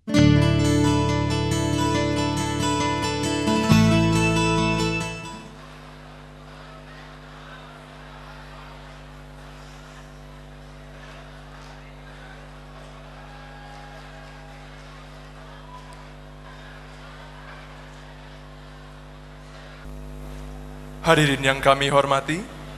Hadirin yang kami hormati,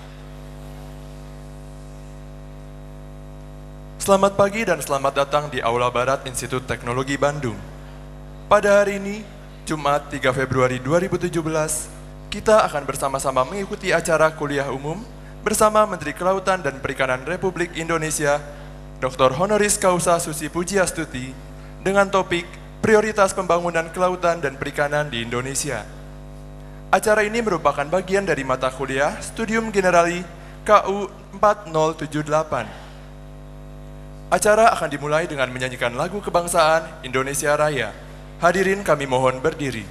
selamat pagi dan selamat datang di Aula Barat Institut Teknologi Bandung. Pada hari ini, Jumat 3 Februari 2017, kita akan bersama-sama mengikuti acara kuliah umum bersama Menteri Kelautan dan Perikanan Republik Indonesia, Dr. Honoris Causa Susi Pujiastuti, dengan topik Prioritas Pembangunan Kelautan dan Perikanan di Indonesia. Acara ini merupakan bagian dari mata kuliah Studium Generali KU 4078. Acara akan dimulai dengan menyanyikan lagu kebangsaan Indonesia Raya. Hadirin kami mohon berdiri.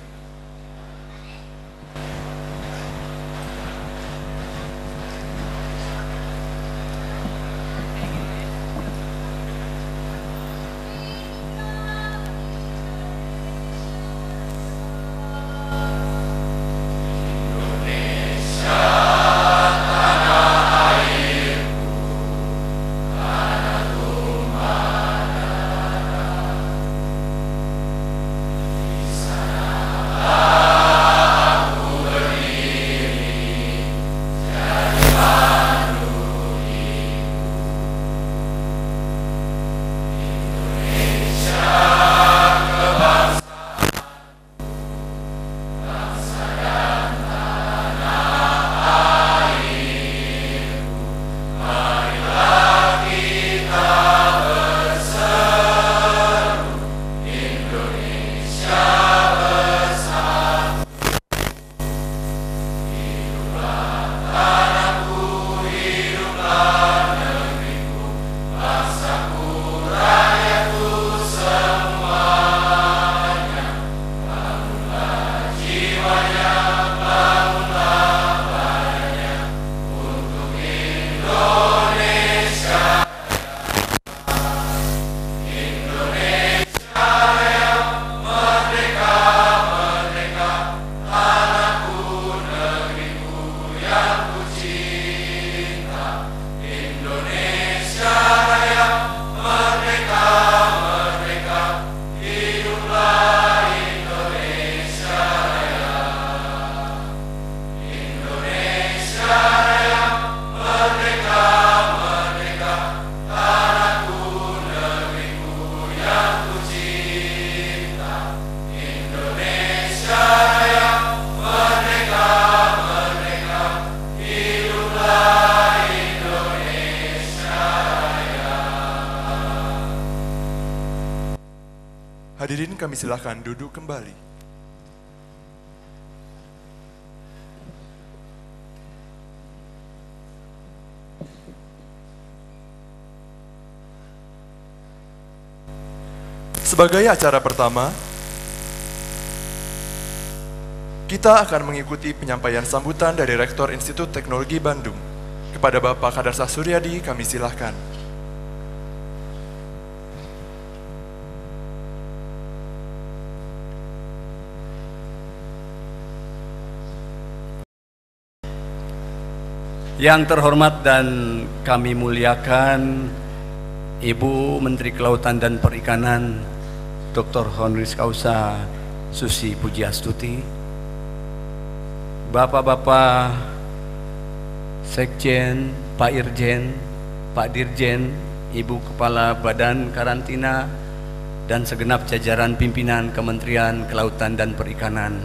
Hadirin kami silakan duduk kembali. Sebagai acara pertama, kita akan mengikuti penyampaian sambutan dari Rektor Institut Teknologi Bandung. Kepada Bapak Kadarsah Suryadi, kami silahkan. Yang terhormat dan kami muliakan Ibu Menteri Kelautan dan Perikanan Dr. Honoris Causa Susi Pujiastuti, Bapak-bapak Sekjen, Pak Irjen, Pak Dirjen, Ibu Kepala Badan Karantina, dan segenap jajaran pimpinan Kementerian Kelautan dan Perikanan,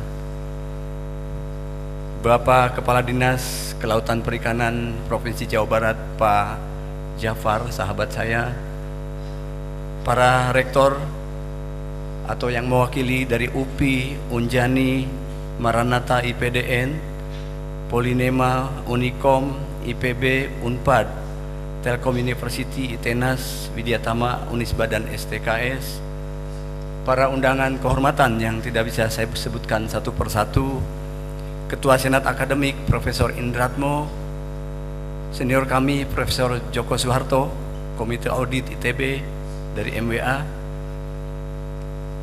Bapak Kepala Dinas Kelautan Perikanan Provinsi Jawa Barat, Pak Jafar, sahabat saya, para rektor atau yang mewakili dari UPI, Unjani, Maranatha IPDN, Polinema, Unikom, IPB, Unpad, Telkom University, ITENAS, Widyatama, Unisba, dan STKS, para undangan kehormatan yang tidak bisa saya sebutkan satu persatu, Ketua Senat Akademik Profesor Indratmo, senior kami Profesor Joko Suharto, Komite Audit ITB dari MWA,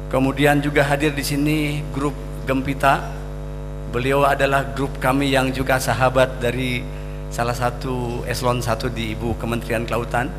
Kemudian juga hadir di sini grup Gempita. Beliau adalah grup kami yang juga sahabat dari salah satu eselon 1 di Ibu Kementerian Kelautan.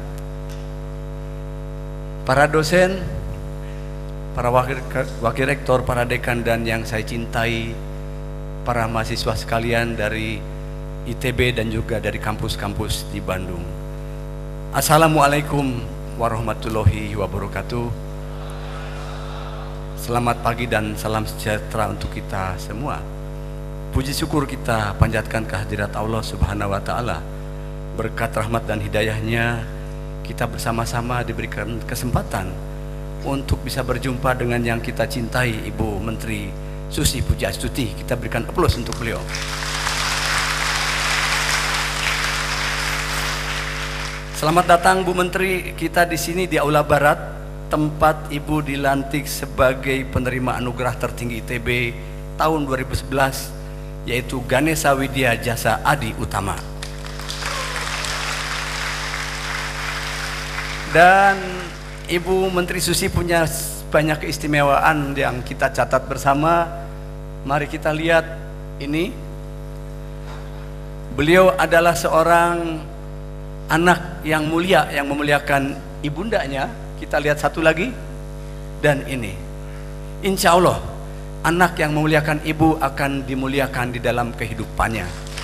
Para dosen, para wakil rektor, para dekan, dan yang saya cintai, para mahasiswa sekalian dari ITB dan juga dari kampus-kampus di Bandung. Assalamualaikum warahmatullahi wabarakatuh. Selamat pagi dan salam sejahtera untuk kita semua. Puji syukur kita panjatkan kehadirat Allah Subhanahu wa Ta'ala. Berkat rahmat dan hidayahnya, kita bersama-sama diberikan kesempatan untuk bisa berjumpa dengan yang kita cintai, Ibu Menteri Susi Pujiastuti. Kita berikan aplaus untuk beliau. Selamat datang Bu Menteri, kita di sini di Aula Barat, tempat Ibu dilantik sebagai penerima anugerah tertinggi ITB tahun 2011, yaitu Ganesha Widya Jasa Adi Utama. Dan Ibu Menteri Susi punya banyak keistimewaan yang kita catat bersama. Mari kita lihat ini. Beliau adalah seorang anak yang mulia, yang memuliakan ibundanya. Kita lihat satu lagi. Dan ini, insya Allah anak yang memuliakan ibu akan dimuliakan di dalam kehidupannya.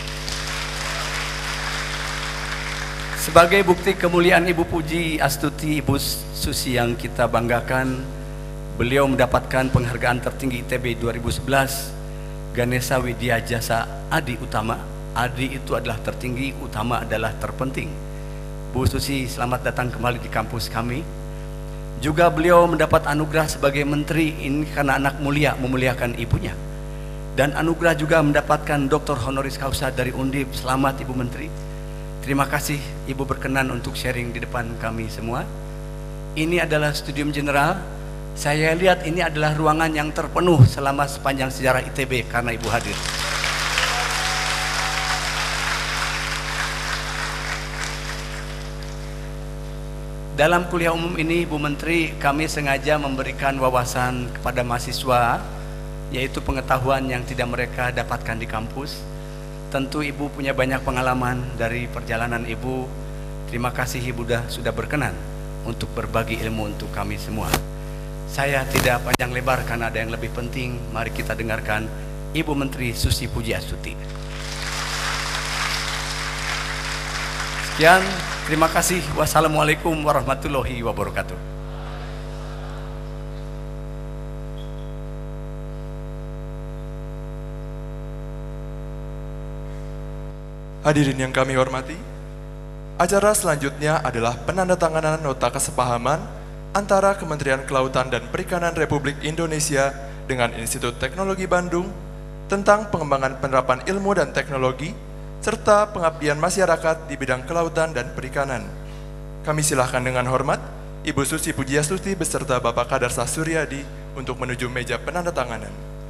Sebagai bukti kemuliaan Ibu Pujiastuti, Ibu Susi yang kita banggakan, beliau mendapatkan penghargaan tertinggi ITB 2011, Ganesha Widya Jasa Adi Utama. Adi itu adalah tertinggi, utama adalah terpenting. Bu Susi, selamat datang kembali di kampus kami. Juga beliau mendapat anugerah sebagai menteri ini karena anak mulia memuliakan ibunya. Dan anugerah juga mendapatkan Dr. Honoris Causa dari Undip. Selamat Ibu Menteri. Terima kasih Ibu berkenan untuk sharing di depan kami semua. Ini adalah Studium General. Saya lihat ini adalah ruangan yang terpenuh selama sepanjang sejarah ITB karena Ibu hadir. Dalam kuliah umum ini, Bu Menteri, kami sengaja memberikan wawasan kepada mahasiswa, yaitu pengetahuan yang tidak mereka dapatkan di kampus. Tentu Ibu punya banyak pengalaman dari perjalanan Ibu. Terima kasih Ibu sudah berkenan untuk berbagi ilmu untuk kami semua. Saya tidak panjang lebar karena ada yang lebih penting. Mari kita dengarkan Ibu Menteri Susi Pujiastuti. Sekian, terima kasih. Wassalamualaikum warahmatullahi wabarakatuh. Hadirin yang kami hormati, acara selanjutnya adalah penandatanganan nota kesepahaman antara Kementerian Kelautan dan Perikanan Republik Indonesia dengan Institut Teknologi Bandung tentang pengembangan penerapan ilmu dan teknologi serta pengabdian masyarakat di bidang kelautan dan perikanan. Kami silahkan dengan hormat Ibu Susi Pujiastuti beserta Bapak Kadarsah Suryadi untuk menuju meja penandatanganan.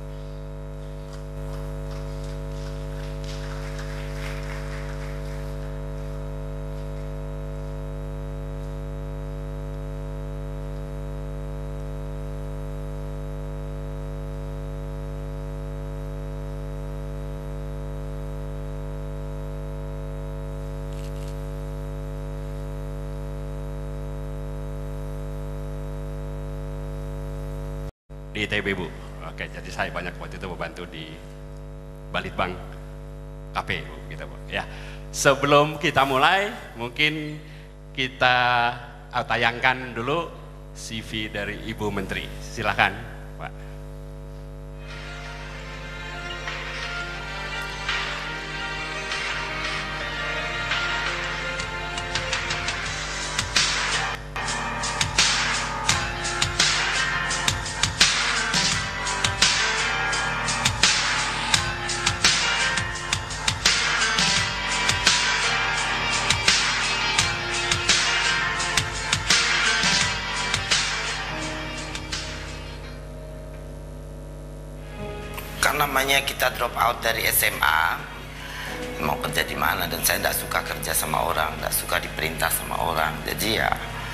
Di ITB Bu. Oke, jadi saya banyak waktu itu membantu di Balitbank KP Bu, gitu Bu. Ya, sebelum kita mulai, mungkin kita tayangkan dulu CV dari Ibu Menteri. Silakan, Pak. Namanya kita drop out dari SMA, mau kerja di mana, dan saya tidak suka kerja sama orang, tidak suka diperintah sama orang. Jadi ya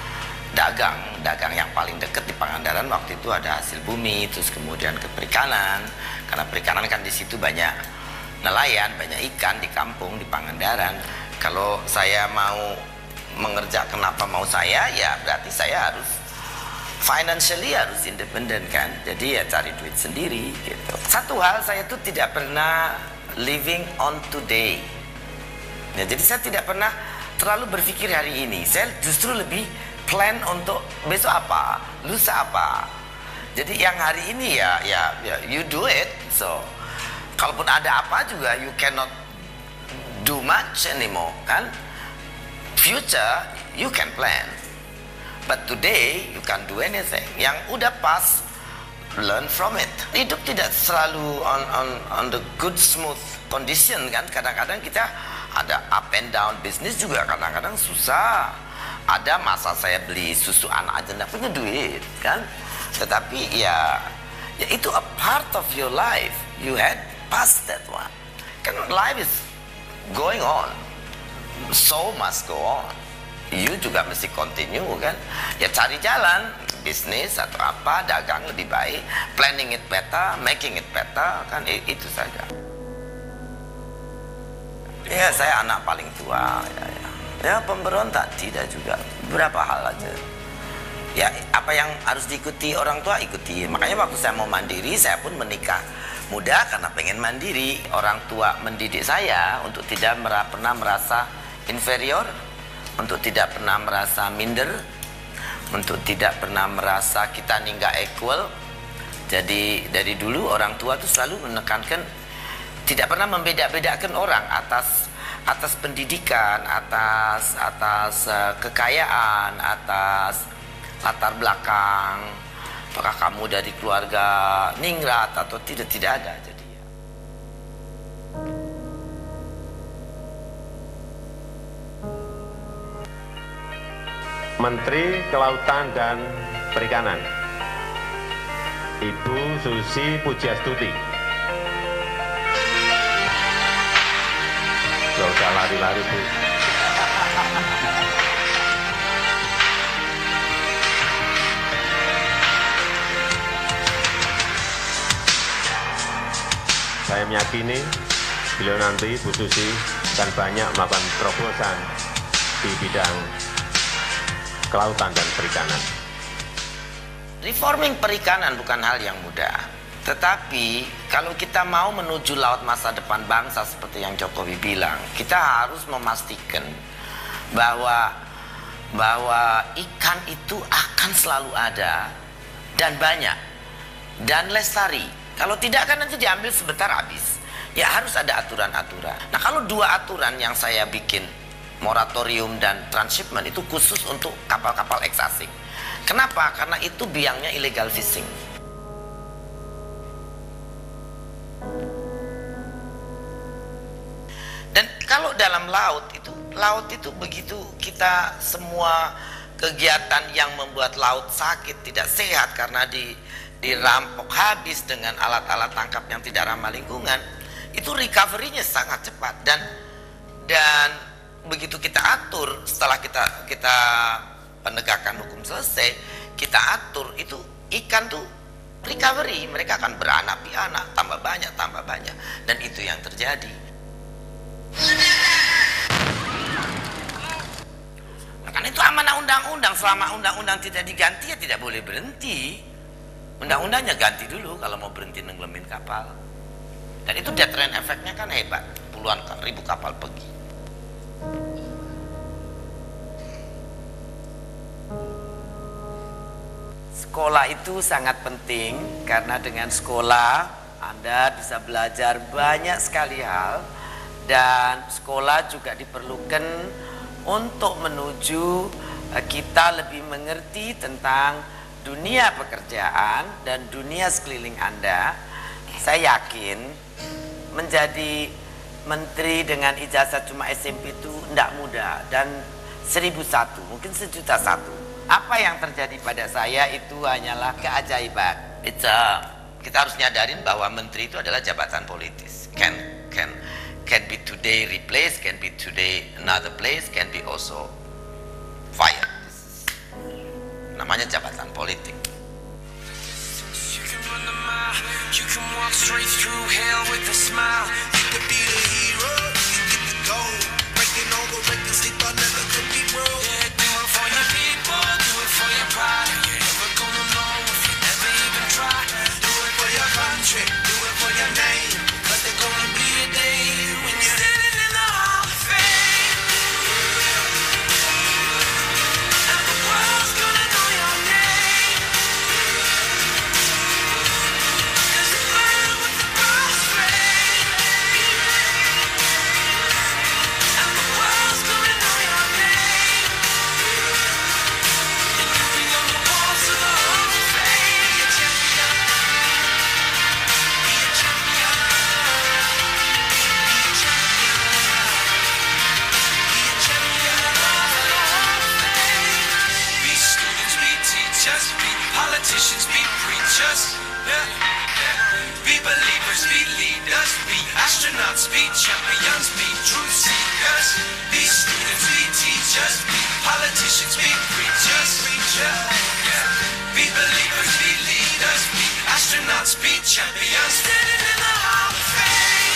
dagang yang paling dekat di Pangandaran waktu itu ada hasil bumi, terus kemudian ke perikanan, karena perikanan kan di situ banyak nelayan, banyak ikan di kampung di Pangandaran. Kalau saya mau mengerjakan apa mau saya, ya berarti saya harus financially harus independen kan, jadi ya cari duit sendiri gitu. Satu hal, saya tuh tidak pernah living on today ya, jadi saya tidak pernah terlalu berpikir hari ini, saya justru lebih plan untuk besok apa, lusa apa. Jadi yang hari ini ya you do it. So kalaupun ada apa juga you cannot do much anymore kan. Future you can plan, but today you can't do anything. Yang udah pas, learn from it. Hidup tidak selalu on the good smooth condition kan. Kadang-kadang kita ada up and down. Bisnis juga kadang-kadang susah. Ada masa saya beli susu anak aja nggak punya duit kan. Tetapi ya itu a part of your life. You had passed that one. Kan life is going on. So must go on. You juga mesti continue kan. Ya cari jalan, bisnis atau apa, dagang lebih baik, planning it better, making it better kan, itu saja. Ya saya anak paling tua ya pemberontak tidak juga, beberapa hal aja. Ya apa yang harus diikuti orang tua ikuti. Makanya waktu saya mau mandiri, saya pun menikah muda karena pengen mandiri. Orang tua mendidik saya untuk tidak pernah merasa inferior, untuk tidak pernah merasa minder, untuk tidak pernah merasa kita nih nggak equal. Jadi dari dulu orang tua tuh selalu menekankan tidak pernah membeda-bedakan orang atas pendidikan, atas kekayaan, atas latar belakang, apakah kamu dari keluarga ningrat atau tidak ada. Jadi ya. Menteri Kelautan dan Perikanan, Ibu Susi Pujiastuti. Gak usah lari-lari, Bu. Saya meyakini beliau nanti, Bu Susi, akan banyak melakukan terobosan di bidang kelautan dan perikanan. Reforming perikanan bukan hal yang mudah. Tetapi kalau kita mau menuju laut masa depan bangsa seperti yang Jokowi bilang, kita harus memastikan bahwa ikan itu akan selalu ada dan banyak dan lestari. Kalau tidak kan nanti diambil sebentar habis. Ya harus ada aturan-aturan. Nah kalau dua aturan yang saya bikin, moratorium dan transshipment, itu khusus untuk kapal-kapal ex-asing. Kenapa? Karena itu biangnya illegal fishing. Dan kalau dalam laut itu begitu kita semua kegiatan yang membuat laut sakit, tidak sehat karena dirampok habis dengan alat-alat tangkap yang tidak ramah lingkungan, itu recovery-nya sangat cepat. Dan begitu kita atur, setelah kita penegakan hukum selesai, kita atur, itu ikan tuh recovery, mereka akan beranak pianak, tambah banyak, dan itu yang terjadi. Nah, kan itu amanah undang-undang, selama undang-undang tidak diganti ya tidak boleh berhenti. Undang-undangnya ganti dulu kalau mau berhenti nenggelamin kapal. Dan itu deterrent efeknya kan hebat, puluhan ribu kapal pergi. Sekolah itu sangat penting karena dengan sekolah Anda bisa belajar banyak sekali hal, dan sekolah juga diperlukan untuk menuju kita lebih mengerti tentang dunia pekerjaan dan dunia sekeliling Anda. Saya yakin menjadi menteri dengan ijazah cuma SMP itu tidak mudah, dan 1001 mungkin 1.001. Apa yang terjadi pada saya itu hanyalah keajaiban. Kita harus nyadarin bahwa menteri itu adalah jabatan politis. Can be today replaced, can be today another place, can be also fired. namanya jabatan politik. You can run a mile, you can walk straight through hell with a smile. You could be the hero, you get the gold. Breaking all the records they thought never could be broke. Yeah, do it for your people, do it for your pride. You ain't never gonna know if you never even try. Do it for your country, do it for your name. Cause there's gonna be a day when you're standing in the Hall of Fame. And the world's gonna know your name. Cause you burn with the burst flame. And the world's gonna know your name. And you'll be on the walls of the Hall of Fame. Be a champion. Be a champion. Be a champion. Be a champion of the Hall of Fame. Be students, be teachers, be politicians, be preachers. Yeah. Be believers, be leaders, be astronauts, be champions, be truth seekers. Be students, be teachers, be politicians, be preachers. Yeah. Be believers, be leaders, be astronauts, be champions. Standing in the Hall of Fame.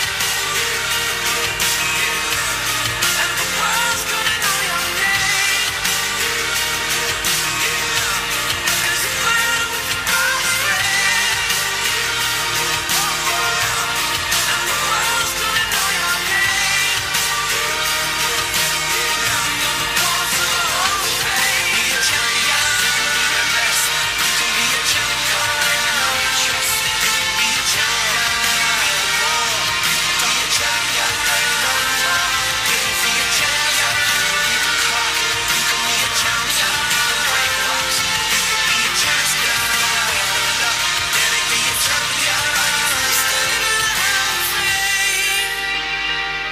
And the world's gonna know your name. Cause you burn with the burst flame. And the world's gonna know your name. On the walls of the Hall of Fame. Be a champion, be the best. You can be a champion, I know you trust. You can be a champion, be a champion, I know you want. You can be a champion, you can clock. You can be a champion, you can break rocks. You can be a champion, can it be a champion? Standing in the Hall of Fame.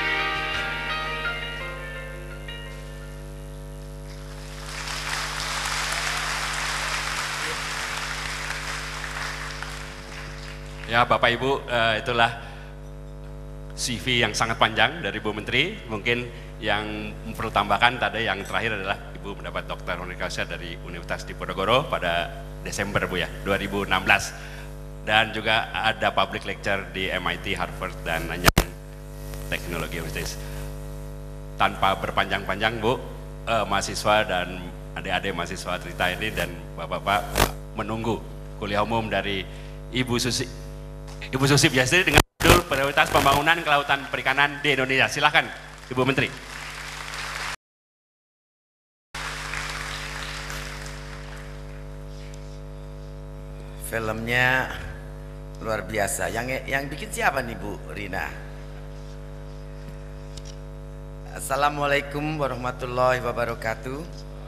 Ya Bapak Ibu, itulah CV yang sangat panjang dari Bu Menteri. Mungkin yang perlu tambahkan tadi yang terakhir adalah Ibu mendapat Dr. Honoris Causa dari Universitas Diponegoro pada Desember Bu ya, 2016. Dan juga ada public lecture di MIT, Harvard, dan Nanyang Teknologi Universitas. Tanpa berpanjang-panjang Bu, mahasiswa dan adik-adik mahasiswa Trita ini dan Bapak-bapak menunggu kuliah umum dari Ibu Susi Pujiastuti dengan judul Prioritas Pembangunan Kelautan Perikanan di Indonesia. Silakan Ibu Menteri. Filmnya luar biasa. Yang bikin siapa nih Bu Rina? Assalamualaikum warahmatullahi wabarakatuh.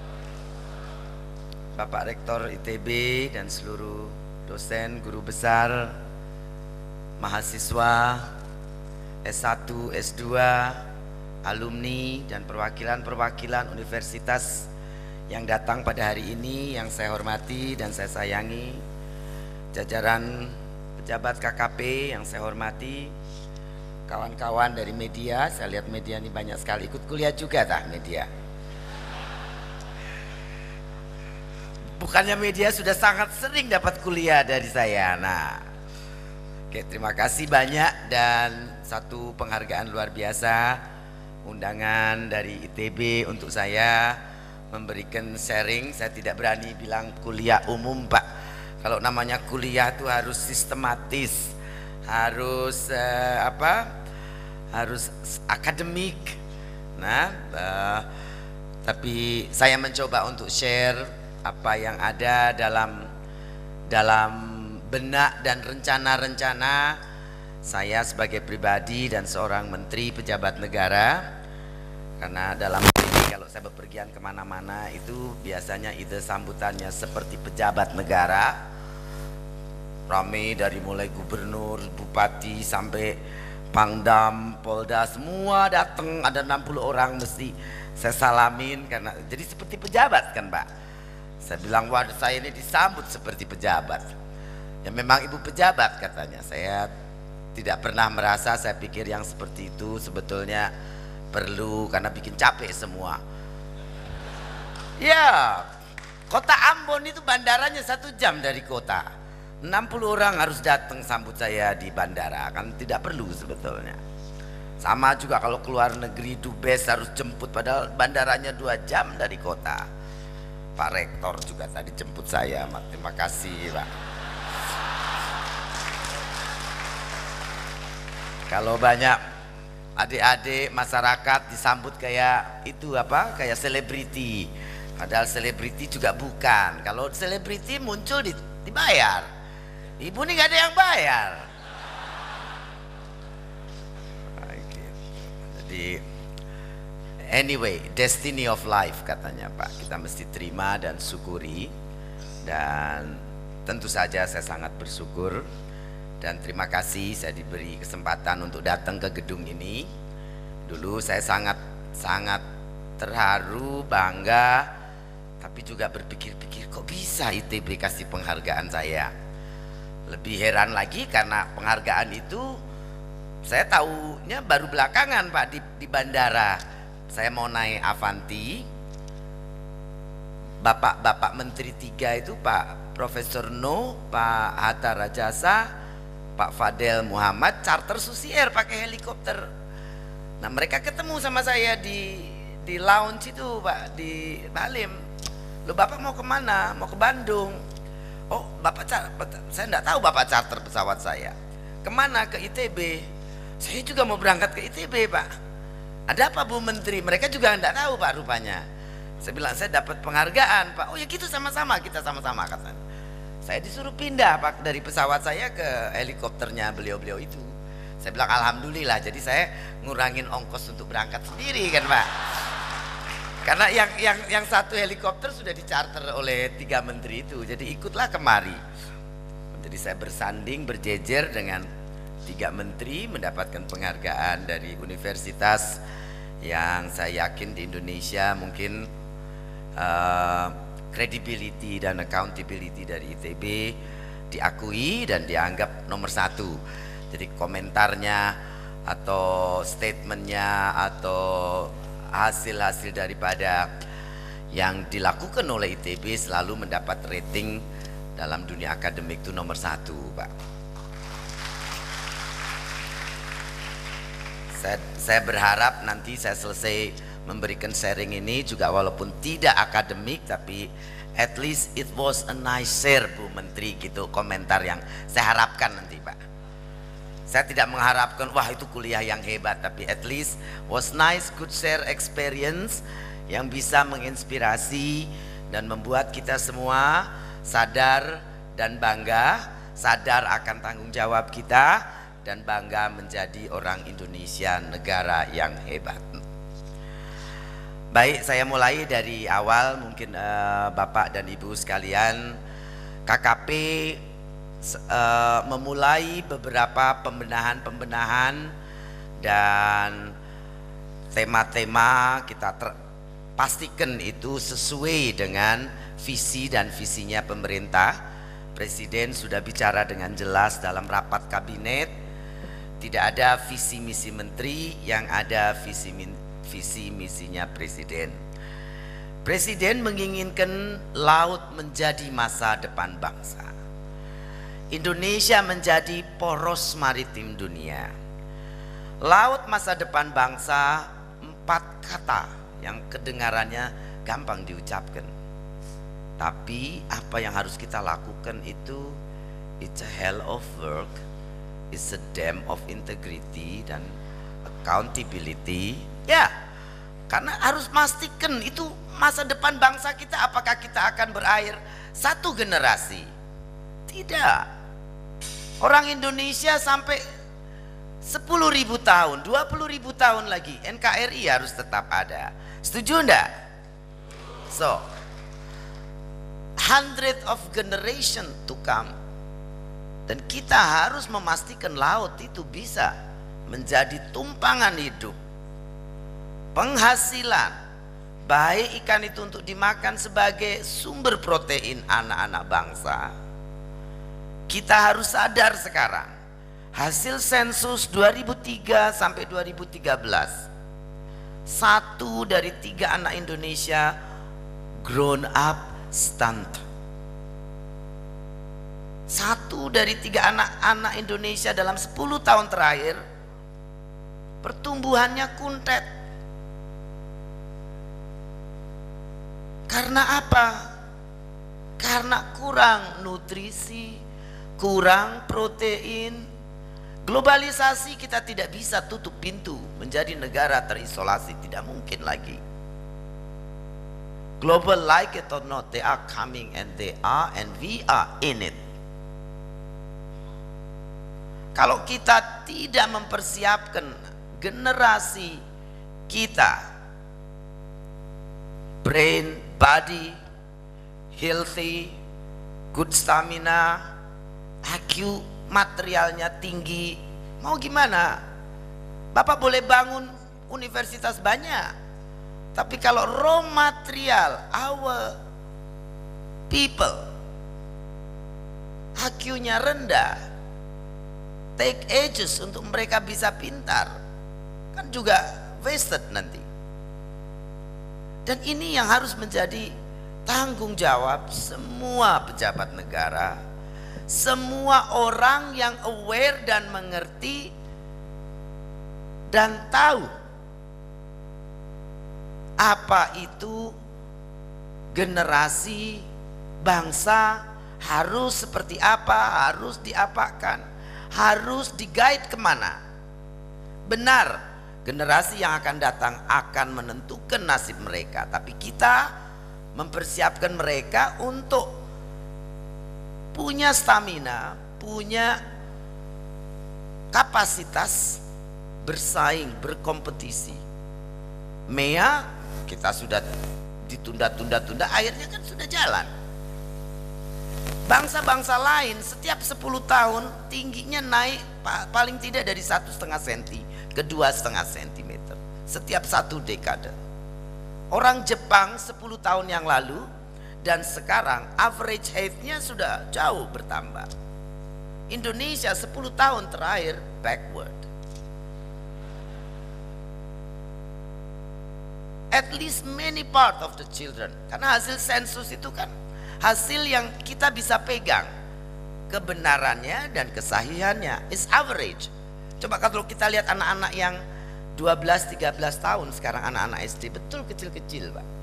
Bapak Rektor ITB dan seluruh dosen, guru besar, mahasiswa S1, S2, alumni dan perwakilan-perwakilan universitas yang datang pada hari ini yang saya hormati dan saya sayangi, jajaran pejabat KKP yang saya hormati, kawan-kawan dari media. Saya lihat media ini banyak sekali ikut kuliah juga media. Bukannya media sudah sangat sering dapat kuliah dari saya. Nah, oke, terima kasih banyak dan satu penghargaan luar biasa, undangan dari ITB untuk saya memberikan sharing. Saya tidak berani bilang kuliah umum Pak. Kalau namanya kuliah itu harus sistematis, harus harus akademik. Nah, tapi saya mencoba untuk share apa yang ada dalam benak dan rencana-rencana saya sebagai pribadi dan seorang menteri pejabat negara. Karena dalam ini kalau saya bepergian kemana-mana itu biasanya ide sambutannya seperti pejabat negara, rame dari mulai gubernur, bupati sampai Pangdam, Polda, semua datang, ada 60 orang mesti saya salamin karena jadi seperti pejabat kan Pak. Saya bilang, waduh saya ini disambut seperti pejabat. Ya memang ibu pejabat katanya. Saya tidak pernah merasa, saya pikir yang seperti itu sebetulnya perlu karena bikin capek semua. Ya, Kota Ambon itu bandaranya 1 jam dari kota. 60 orang harus datang sambut saya di bandara, kan tidak perlu sebetulnya. Sama juga kalau keluar negeri dubes harus jemput, padahal bandaranya 2 jam dari kota. Pak Rektor juga tadi jemput saya, terima kasih Pak. Kalau banyak adik-adik masyarakat disambut kayak itu apa, kayak selebriti. Padahal selebriti juga bukan. Kalau selebriti muncul dibayar. Ibu nih gak ada yang bayar. Jadi anyway, destiny of life katanya Pak. Kita mesti terima dan syukuri. Dan tentu saja saya sangat bersyukur. Dan terima kasih saya diberi kesempatan untuk datang ke gedung ini. Dulu saya sangat terharu, bangga, tapi juga berpikir-pikir kok bisa ITB kasih penghargaan saya. Lebih heran lagi karena penghargaan itu saya tahunya baru belakangan Pak, di bandara. Saya mau naik Avanti, Bapak Menteri 3 itu Pak Profesor No, Pak Hatta Rajasa, Pak Fadel Muhammad charter Susi Air pakai helikopter. Nah mereka ketemu sama saya di lounge itu Pak, di Halim. Loh Bapak mau kemana? Mau ke Bandung. Oh Bapak saya enggak tahu Bapak charter pesawat saya. Kemana? Ke ITB. Saya juga mau berangkat ke ITB Pak. Ada apa Bu Menteri? Mereka juga enggak tahu Pak rupanya. Saya bilang saya dapat penghargaan Pak. Oh ya gitu sama-sama, kita sama-sama katanya. Saya disuruh pindah Pak dari pesawat saya ke helikopternya beliau-beliau itu. Saya bilang alhamdulillah, jadi saya ngurangin ongkos untuk berangkat sendiri kan Pak. Karena yang 1 helikopter sudah dicarter oleh 3 menteri itu, jadi ikutlah kemari. Jadi saya bersanding berjejer dengan 3 menteri mendapatkan penghargaan dari universitas yang saya yakin di Indonesia mungkin credibility dan accountability dari ITB diakui dan dianggap nomor 1. Jadi komentarnya atau statementnya atau hasil-hasil daripada yang dilakukan oleh ITB selalu mendapat rating dalam dunia akademik itu nomor 1 Pak. Saya berharap nanti saya selesai memberikan sharing ini juga walaupun tidak akademik tapi at least it was a nice share Bu Menteri gitu, komentar yang saya harapkan nanti Pak. Saya tidak mengharapkan wah itu kuliah yang hebat, tapi at least was nice, good share experience yang bisa menginspirasi dan membuat kita semua sadar dan bangga, sadar akan tanggung jawab kita dan bangga menjadi orang Indonesia, negara yang hebat. Baik, saya mulai dari awal mungkin Bapak dan Ibu sekalian. KKP memulai beberapa pembenahan dan tema-tema kita pastikan itu sesuai dengan visi dan visinya pemerintah. Presiden sudah bicara dengan jelas dalam rapat kabinet, tidak ada visi misi menteri, yang ada visi misinya presiden. Presiden menginginkan laut menjadi masa depan bangsa. Indonesia menjadi poros maritim dunia. Laut masa depan bangsa, 4 kata yang kedengarannya gampang diucapkan. Tapi apa yang harus kita lakukan itu it's a hell of work, it's a dam of integrity dan accountability. Ya, karena harus pastikan itu masa depan bangsa kita, apakah kita akan berakhir 1 generasi? Tidak. Orang Indonesia sampai 10.000 tahun, 20.000 tahun lagi NKRI harus tetap ada. Setuju enggak? So, 100 of generation to come. Dan kita harus memastikan laut itu bisa menjadi tumpangan hidup, penghasilan, baik ikan itu untuk dimakan sebagai sumber protein anak-anak bangsa. Kita harus sadar sekarang, hasil sensus 2003 sampai 2013, 1 dari 3 anak Indonesia grown up stunt. 1 dari 3 anak-anak Indonesia dalam 10 tahun terakhir pertumbuhannya kuntet. Karena apa? Karena kurang nutrisi, kurang protein. Globalisasi, kita tidak bisa tutup pintu menjadi negara terisolasi, tidak mungkin lagi. Global, like it or not, they are coming and we are in it. Kalau kita tidak mempersiapkan generasi kita, brain, body, healthy, good stamina, IQ materialnya tinggi, mau gimana? Bapak boleh bangun universitas banyak, tapi kalau raw material, our people, IQ-nya rendah, take ages untuk mereka bisa pintar, kan juga wasted nanti. Dan ini yang harus menjadi tanggung jawab semua pejabat negara, semua orang yang aware dan mengerti dan tahu apa itu generasi bangsa, harus seperti apa, harus diapakan, harus di-guide kemana. Benar, generasi yang akan datang akan menentukan nasib mereka, tapi kita mempersiapkan mereka untuk punya stamina, punya kapasitas bersaing, berkompetisi. MEA kita sudah ditunda-tunda, akhirnya kan sudah jalan. Bangsa-bangsa lain setiap 10 tahun tingginya naik paling tidak dari 1,5 cm ke 2,5 cm setiap 1 dekade. Orang Jepang 10 tahun yang lalu dan sekarang average height-nya sudah jauh bertambah. Indonesia 10 tahun terakhir backward. At least many part of the children. Karena hasil sensus itu kan hasil yang kita bisa pegang. Kebenarannya dan kesahihannya is average. Coba kalau kita lihat anak-anak yang 12-13 tahun sekarang, anak-anak SD, betul kecil-kecil, Pak.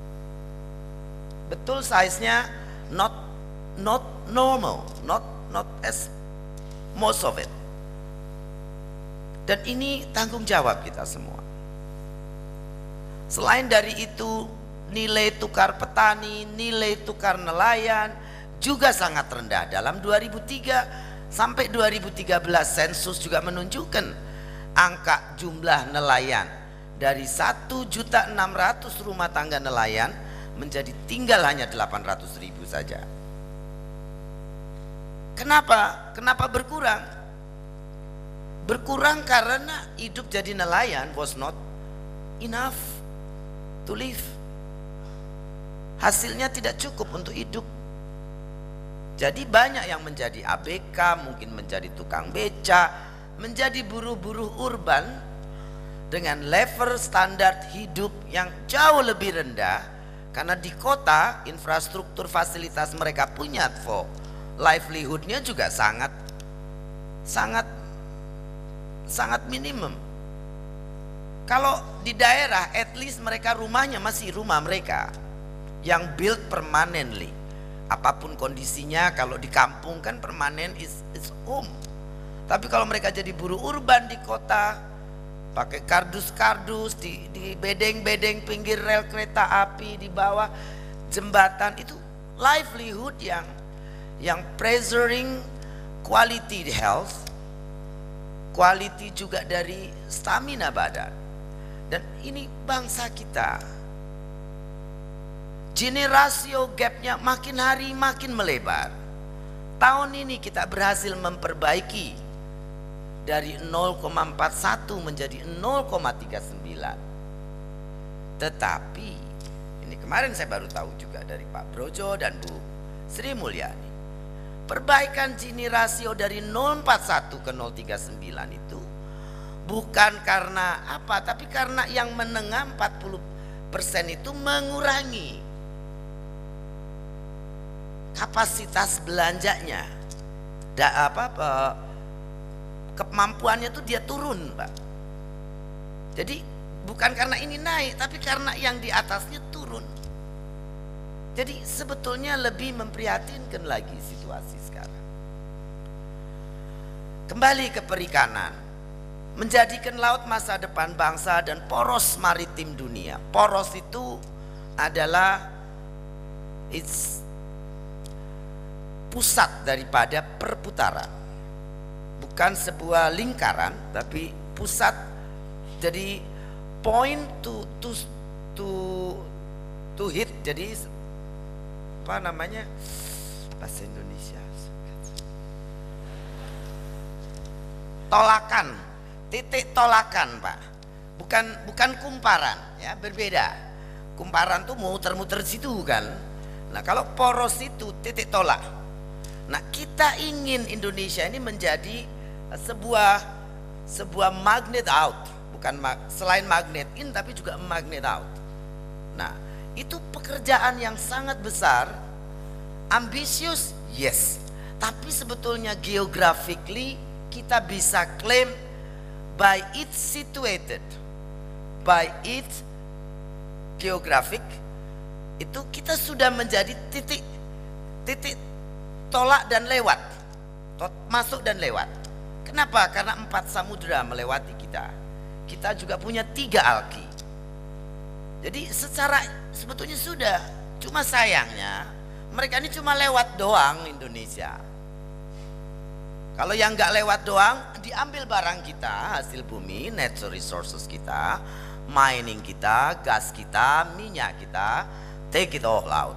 Betul size-nya not normal, not as most of it. Dan ini tanggung jawab kita semua. Selain dari itu, nilai tukar petani, nilai tukar nelayan juga sangat rendah. Dalam 2003 sampai 2013 sensus juga menunjukkan angka jumlah nelayan dari 1.600.000 rumah tangga nelayan menjadi tinggal hanya 800.000 saja. Kenapa? Kenapa berkurang? Berkurang karena hidup jadi nelayan was not enough to live. Hasilnya tidak cukup untuk hidup. Jadi banyak yang menjadi ABK, mungkin menjadi tukang beca, menjadi buruh-buruh urban dengan level standar hidup yang jauh lebih rendah. Karena di kota infrastruktur fasilitas mereka punya for livelihood-nya juga sangat minimum. Kalau di daerah at least mereka rumahnya masih rumah mereka yang built permanently. Apapun kondisinya, kalau di kampung kan permanen is home. Tapi kalau mereka jadi buruh urban di kota, pakai kardus-kardus di bedeng-bedeng pinggir rel kereta api, di bawah jembatan, itu livelihood yang preserving quality health, quality juga dari stamina badan. Dan ini bangsa kita, generasio gapnya makin hari makin melebar. Tahun ini kita berhasil memperbaiki dari 0,41 menjadi 0,39. Tetapi ini kemarin saya baru tahu juga dari Pak Brojo dan Bu Sri Mulyani, perbaikan Gini rasio dari 0,41 ke 0,39 itu bukan karena apa, tapi karena yang menengah 40% itu mengurangi kapasitas belanjanya, kemampuannya tuh dia turun, Pak. Jadi bukan karena ini naik, tapi karena yang di atasnya turun. Jadi sebetulnya lebih memprihatinkan lagi situasi sekarang. Kembali ke perikanan, menjadikan laut masa depan bangsa dan poros maritim dunia. Poros itu adalah pusat daripada perputaran, bukan sebuah lingkaran, tapi pusat. Jadi point to hit. Jadi apa namanya bahasa Indonesia? Tolakan, titik tolakan, Pak. Bukan kumparan, ya, berbeda. Kumparan tuh muter-muter situ kan. Nah, kalau poros itu titik tolak. Nah, kita ingin Indonesia ini menjadi sebuah magnet out, bukan selain magnet in tapi juga magnet out. Nah, itu pekerjaan yang sangat besar, ambisius, yes. Tapi sebetulnya geographically kita bisa klaim by its situated, by its geographic, itu kita sudah menjadi titik tolak dan lewat, masuk dan lewat. Kenapa? Karena 4 samudra melewati kita. Kita juga punya 3 alki. Jadi secara sebetulnya sudah, cuma sayangnya mereka ini cuma lewat doang Indonesia. Kalau yang nggak lewat doang, diambil barang kita, hasil bumi, natural resources kita, mining kita, gas kita, minyak kita, take it all out.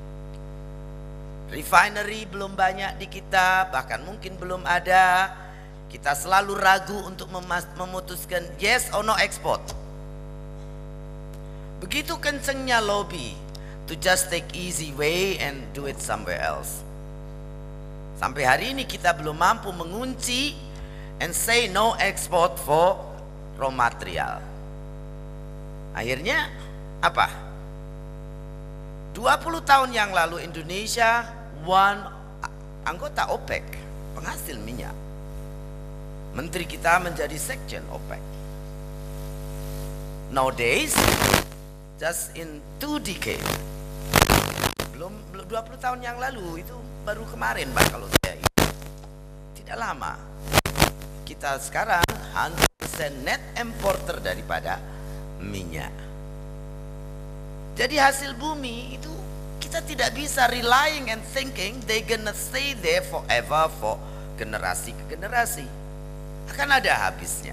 Refinery belum banyak di kita, bahkan mungkin belum ada. Kita selalu ragu untuk memutuskan yes or no export. Begitu kencengnya lobby to just take easy way and do it somewhere else. Sampai hari ini kita belum mampu mengunci and say no export for raw material. Akhirnya apa? 20 tahun yang lalu Indonesia anggota OPEC, penghasil minyak. Menteri kita menjadi sekjen OPEC. Nowadays, just in 2 decades, belum 20 tahun yang lalu, itu baru kemarin Pak kalau saya ingat. Tidak lama. Kita sekarang 100% net importer daripada minyak. Jadi hasil bumi itu kita tidak bisa relying and thinking they gonna stay there forever for generasi ke generasi. Akan ada habisnya.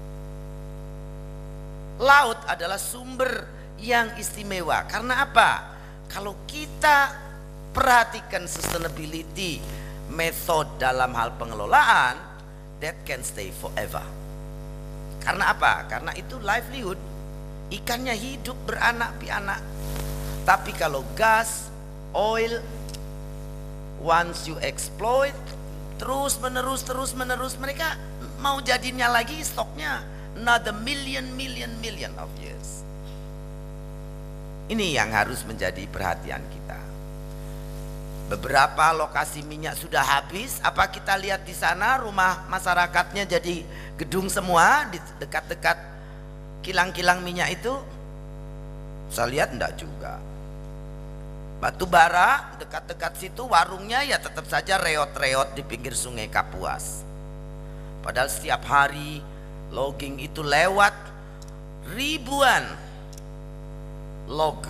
Laut adalah sumber yang istimewa. Karena apa? Kalau kita perhatikan sustainability method dalam hal pengelolaan, that can stay forever. Karena apa? Karena itu livelihood. Ikannya hidup beranak pianak. Tapi kalau gas, oil, once you exploit, terus menerus mereka mau jadinya lagi stoknya another million of years. Ini yang harus menjadi perhatian kita. Beberapa lokasi minyak sudah habis. Apa kita lihat di sana rumah masyarakatnya jadi gedung semua di dekat-dekat kilang-kilang minyak itu? Saya lihat enggak juga. Batu bara dekat-dekat situ warungnya ya tetap saja reot-reot di pinggir sungai Kapuas. Padahal setiap hari logging itu lewat ribuan log.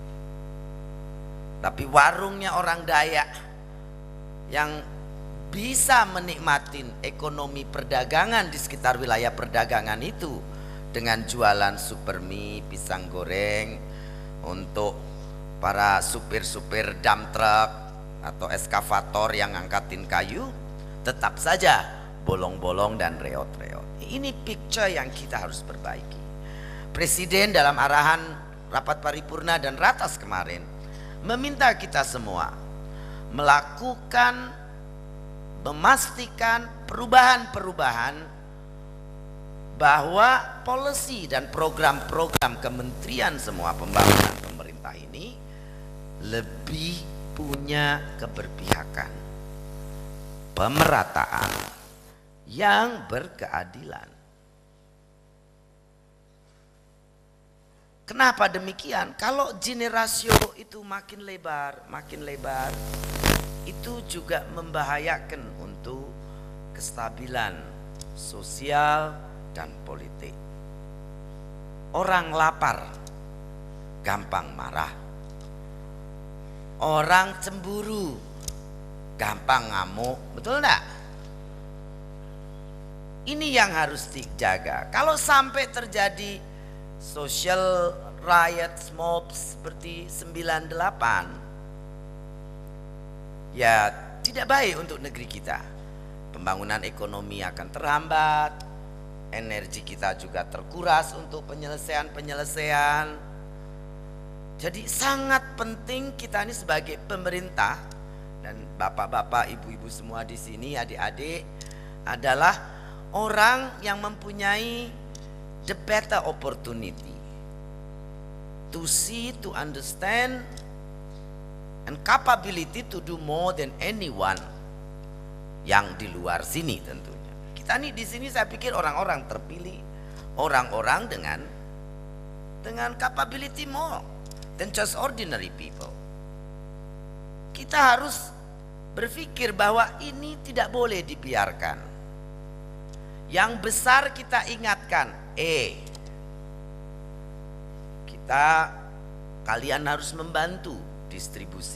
Tapi warungnya orang Dayak yang bisa menikmati ekonomi perdagangan di sekitar wilayah perdagangan itu dengan jualan super mie, pisang goreng untuk para supir-supir dump truck atau eskavator yang ngangkatin kayu, tetap saja bolong-bolong dan reot-reot. Ini picture yang kita harus perbaiki. Presiden dalam arahan rapat paripurna dan ratas kemarin meminta kita semua memastikan perubahan-perubahan bahwa policy dan program-program kementerian semua pembangunan pemerintah ini lebih punya keberpihakan, pemerataan yang berkeadilan. Kenapa demikian? Kalau generasio itu makin lebar, itu juga membahayakan untuk kestabilan sosial dan politik. Orang lapar gampang marah. Orang cemburu gampang ngamuk, betul enggak? Ini yang harus dijaga. Kalau sampai terjadi social riot mob seperti 98, ya tidak baik untuk negeri kita. Pembangunan ekonomi akan terhambat, energi kita juga terkuras untuk penyelesaian. Jadi sangat penting kita ini sebagai pemerintah, dan bapak-bapak, ibu-ibu semua di sini, adik-adik, adalah orang yang mempunyai the better opportunity to see, to understand, and capability to do more than anyone yang di luar sini tentunya. Kita nih di sini saya pikir orang-orang terpilih, orang-orang dengan capability more than just ordinary people. Kita harus berpikir bahwa ini tidak boleh dibiarkan. Yang besar kita ingatkan, kalian harus membantu distribusi.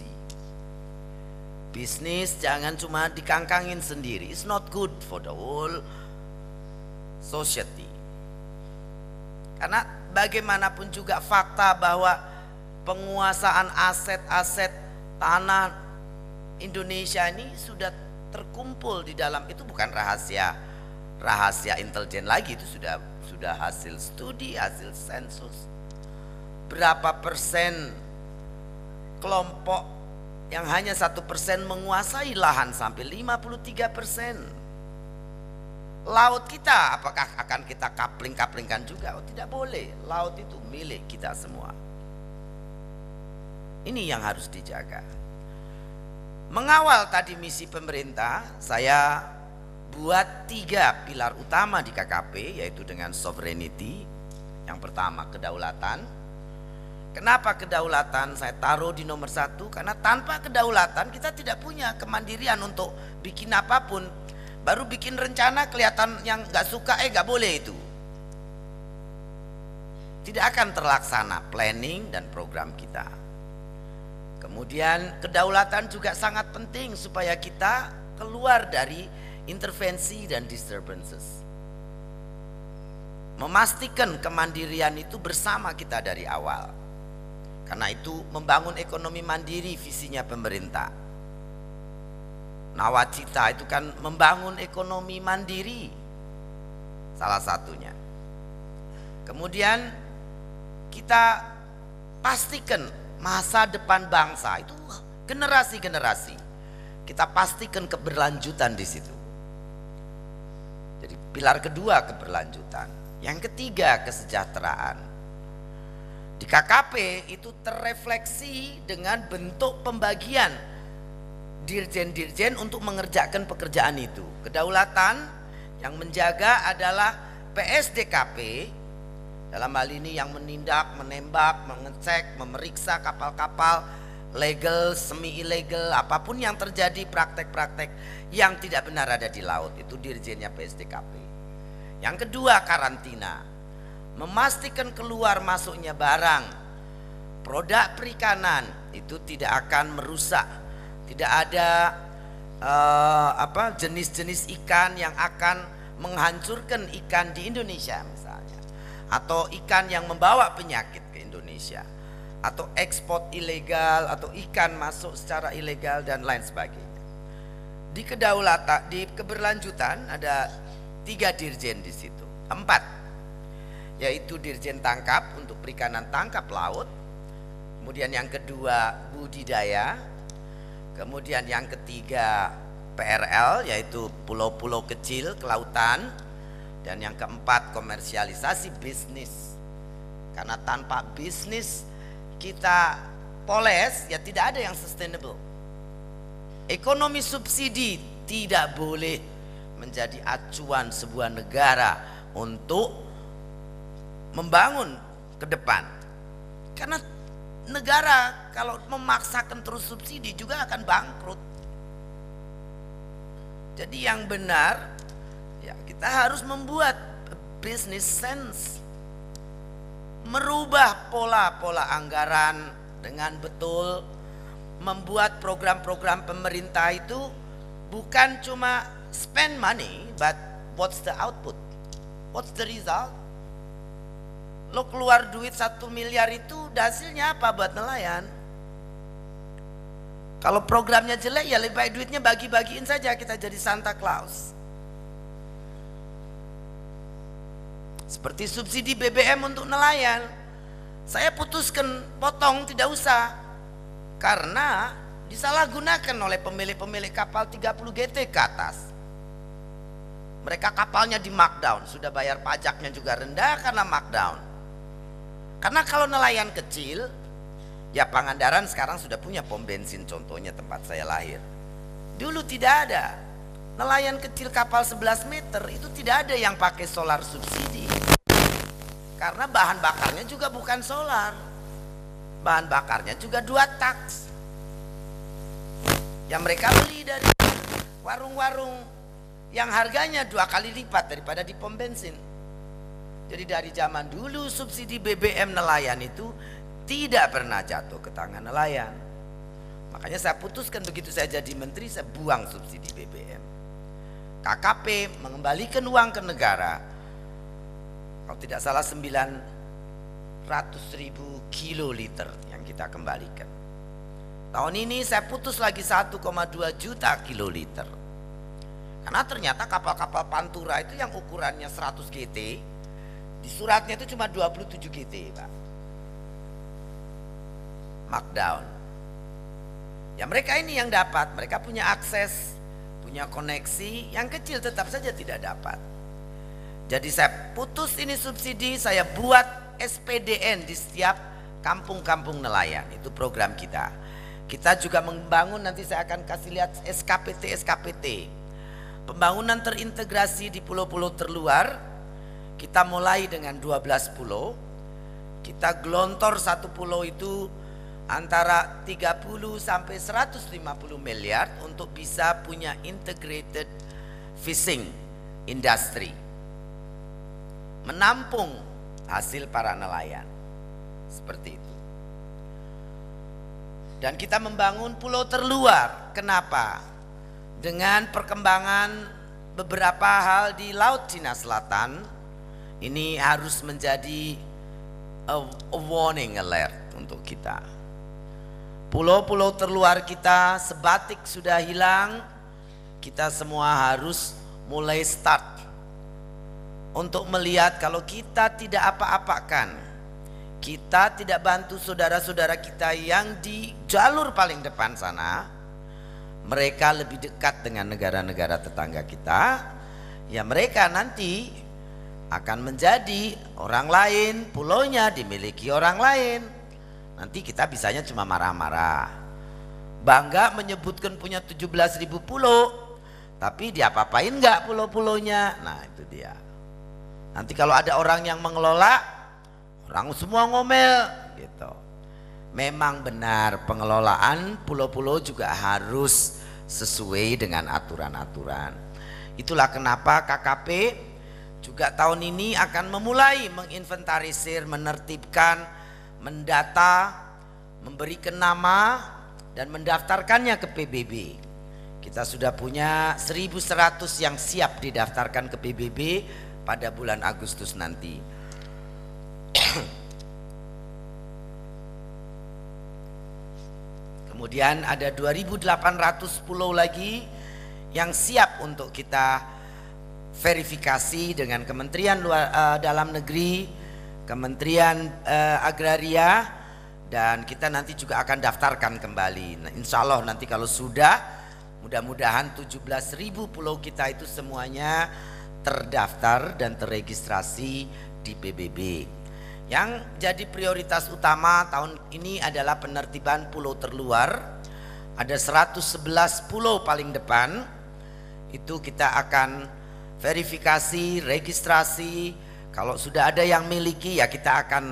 Bisnis jangan cuma dikangkangin sendiri. It's not good for the whole society. Karena bagaimanapun juga fakta bahwa penguasaan aset-aset tanah Indonesia ini sudah terkumpul di dalam, itu bukan rahasia intelijen lagi, itu sudah hasil studi, hasil sensus. Berapa persen kelompok yang hanya 1% menguasai lahan sampai 53%. Laut kita apakah akan kita kapling-kaplingkan juga? Oh, tidak boleh. Laut itu milik kita semua. Ini yang harus dijaga. Mengawal tadi misi pemerintah, saya buat 3 pilar utama di KKP, yaitu dengan sovereignty. Yang pertama kedaulatan. Kenapa kedaulatan saya taruh di nomor 1? Karena tanpa kedaulatan kita tidak punya kemandirian untuk bikin apapun. Baru bikin rencana kelihatan yang gak suka, gak boleh itu. Tidak akan terlaksana planning dan program kita. Kemudian kedaulatan juga sangat penting supaya kita keluar dari intervensi dan disturbances. Memastikan kemandirian itu bersama kita dari awal. Karena itu membangun ekonomi mandiri visinya pemerintah. Nawacita itu kan membangun ekonomi mandiri, salah satunya. Kemudian kita pastikan masa depan bangsa itu generasi-generasi. Kita pastikan keberlanjutan di situ. Jadi pilar kedua keberlanjutan. Yang ketiga kesejahteraan. Di KKP itu terrefleksi dengan bentuk pembagian dirjen-dirjen untuk mengerjakan pekerjaan itu. Kedaulatan yang menjaga adalah PSDKP, dalam hal ini yang menindak, menembak, mengecek, memeriksa kapal-kapal legal, semi ilegal, apapun yang terjadi praktek-praktek yang tidak benar ada di laut, itu dirjennya PSDKP. Yang kedua karantina, memastikan keluar masuknya barang produk perikanan itu tidak akan merusak, tidak ada jenis-jenis ikan yang akan menghancurkan ikan di Indonesia misalnya, atau ikan yang membawa penyakit ke Indonesia, atau ekspor ilegal, atau ikan masuk secara ilegal dan lain sebagainya. Di kedaulatan, di keberlanjutan ada 3 dirjen di situ, 4. Yaitu dirjen tangkap untuk perikanan tangkap laut, kemudian yang kedua budidaya, kemudian yang ketiga PRL yaitu pulau-pulau kecil kelautan, dan yang keempat komersialisasi bisnis. Karena tanpa bisnis kita poles, ya tidak ada yang sustainable. Ekonomi subsidi tidak boleh menjadi acuan sebuah negara untuk membangun ke depan. Karena negara kalau memaksakan terus subsidi juga akan bangkrut. Jadi yang benar, ya kita harus membuat business sense, merubah pola-pola anggaran dengan betul, membuat program-program pemerintah itu bukan cuma spend money, but what's the output, what's the result. Lo keluar duit 1 miliar itu hasilnya apa buat nelayan? Kalau programnya jelek ya lebih baik duitnya bagi-bagiin saja, kita jadi Santa Claus. Seperti subsidi BBM untuk nelayan, saya putuskan potong, tidak usah, karena disalahgunakan oleh pemilik-pemilik kapal 30 GT ke atas. Mereka kapalnya di markdown, sudah bayar pajaknya juga rendah karena markdown. Karena kalau nelayan kecil, ya Pangandaran sekarang sudah punya pom bensin, contohnya tempat saya lahir. Dulu tidak ada. Nelayan kecil kapal 11 meter itu tidak ada yang pakai solar subsidi. Karena bahan bakarnya juga bukan solar. Bahan bakarnya juga 2 taks. Yang mereka beli dari warung-warung yang harganya 2 kali lipat daripada di pom bensin. Jadi dari zaman dulu subsidi BBM nelayan itu tidak pernah jatuh ke tangan nelayan. Makanya saya putuskan begitu saya jadi menteri, saya buang subsidi BBM. KKP mengembalikan uang ke negara. Kalau tidak salah 900.000 kiloliter yang kita kembalikan. Tahun ini saya putus lagi 1,2 juta kiloliter. Karena ternyata kapal-kapal Pantura itu yang ukurannya 100 GT, di suratnya itu cuma 27 GT, Pak. Markdown. Ya mereka ini yang dapat, mereka punya akses, punya koneksi, yang kecil tetap saja tidak dapat. Jadi saya putus ini subsidi, saya buat SPDN di setiap kampung-kampung nelayan, itu program kita. Kita juga membangun, nanti saya akan kasih lihat SKPT. Pembangunan terintegrasi di pulau-pulau terluar. Kita mulai dengan 12 pulau. Kita gelontor satu pulau itu antara 30 sampai 150 miliar untuk bisa punya integrated fishing industry. Menampung hasil para nelayan. Seperti itu. Dan kita membangun pulau terluar. Kenapa? Dengan perkembangan beberapa hal di Laut Cina Selatan, ini harus menjadi a warning alert untuk kita. Pulau-pulau terluar kita, sebatik sudah hilang, kita semua harus mulai start untuk melihat kalau kita tidak apa-apakan, kita tidak bantu saudara-saudara kita yang di jalur paling depan sana, mereka lebih dekat dengan negara-negara tetangga kita, ya mereka nanti akan menjadi orang lain, pulaunya dimiliki orang lain. Nanti kita bisanya cuma marah-marah, bangga menyebutkan punya 17.000 pulau, tapi diapa-apain nggak pulau-pulaunya? Nah itu dia. Nanti kalau ada orang yang mengelola, orang semua ngomel gitu. Memang benar pengelolaan pulau-pulau juga harus sesuai dengan aturan-aturan. Itulah kenapa KKP juga tahun ini akan memulai menginventarisir, menertibkan, mendata, memberikan nama dan mendaftarkannya ke PBB. Kita sudah punya 1.100 yang siap didaftarkan ke PBB pada bulan Agustus nanti. Kemudian ada 2.800 pulau lagi yang siap untuk kita verifikasi dengan Kementerian Dalam Negeri, Kementerian Agraria, dan kita nanti juga akan daftarkan kembali. Nah, insya Allah nanti kalau sudah, mudah-mudahan 17.000 pulau kita itu semuanya terdaftar dan terregistrasi di PBB. Yang jadi prioritas utama tahun ini adalah penertiban pulau terluar Ada 111 pulau paling depan. Itu kita akan verifikasi, registrasi. Kalau sudah ada yang miliki ya kita akan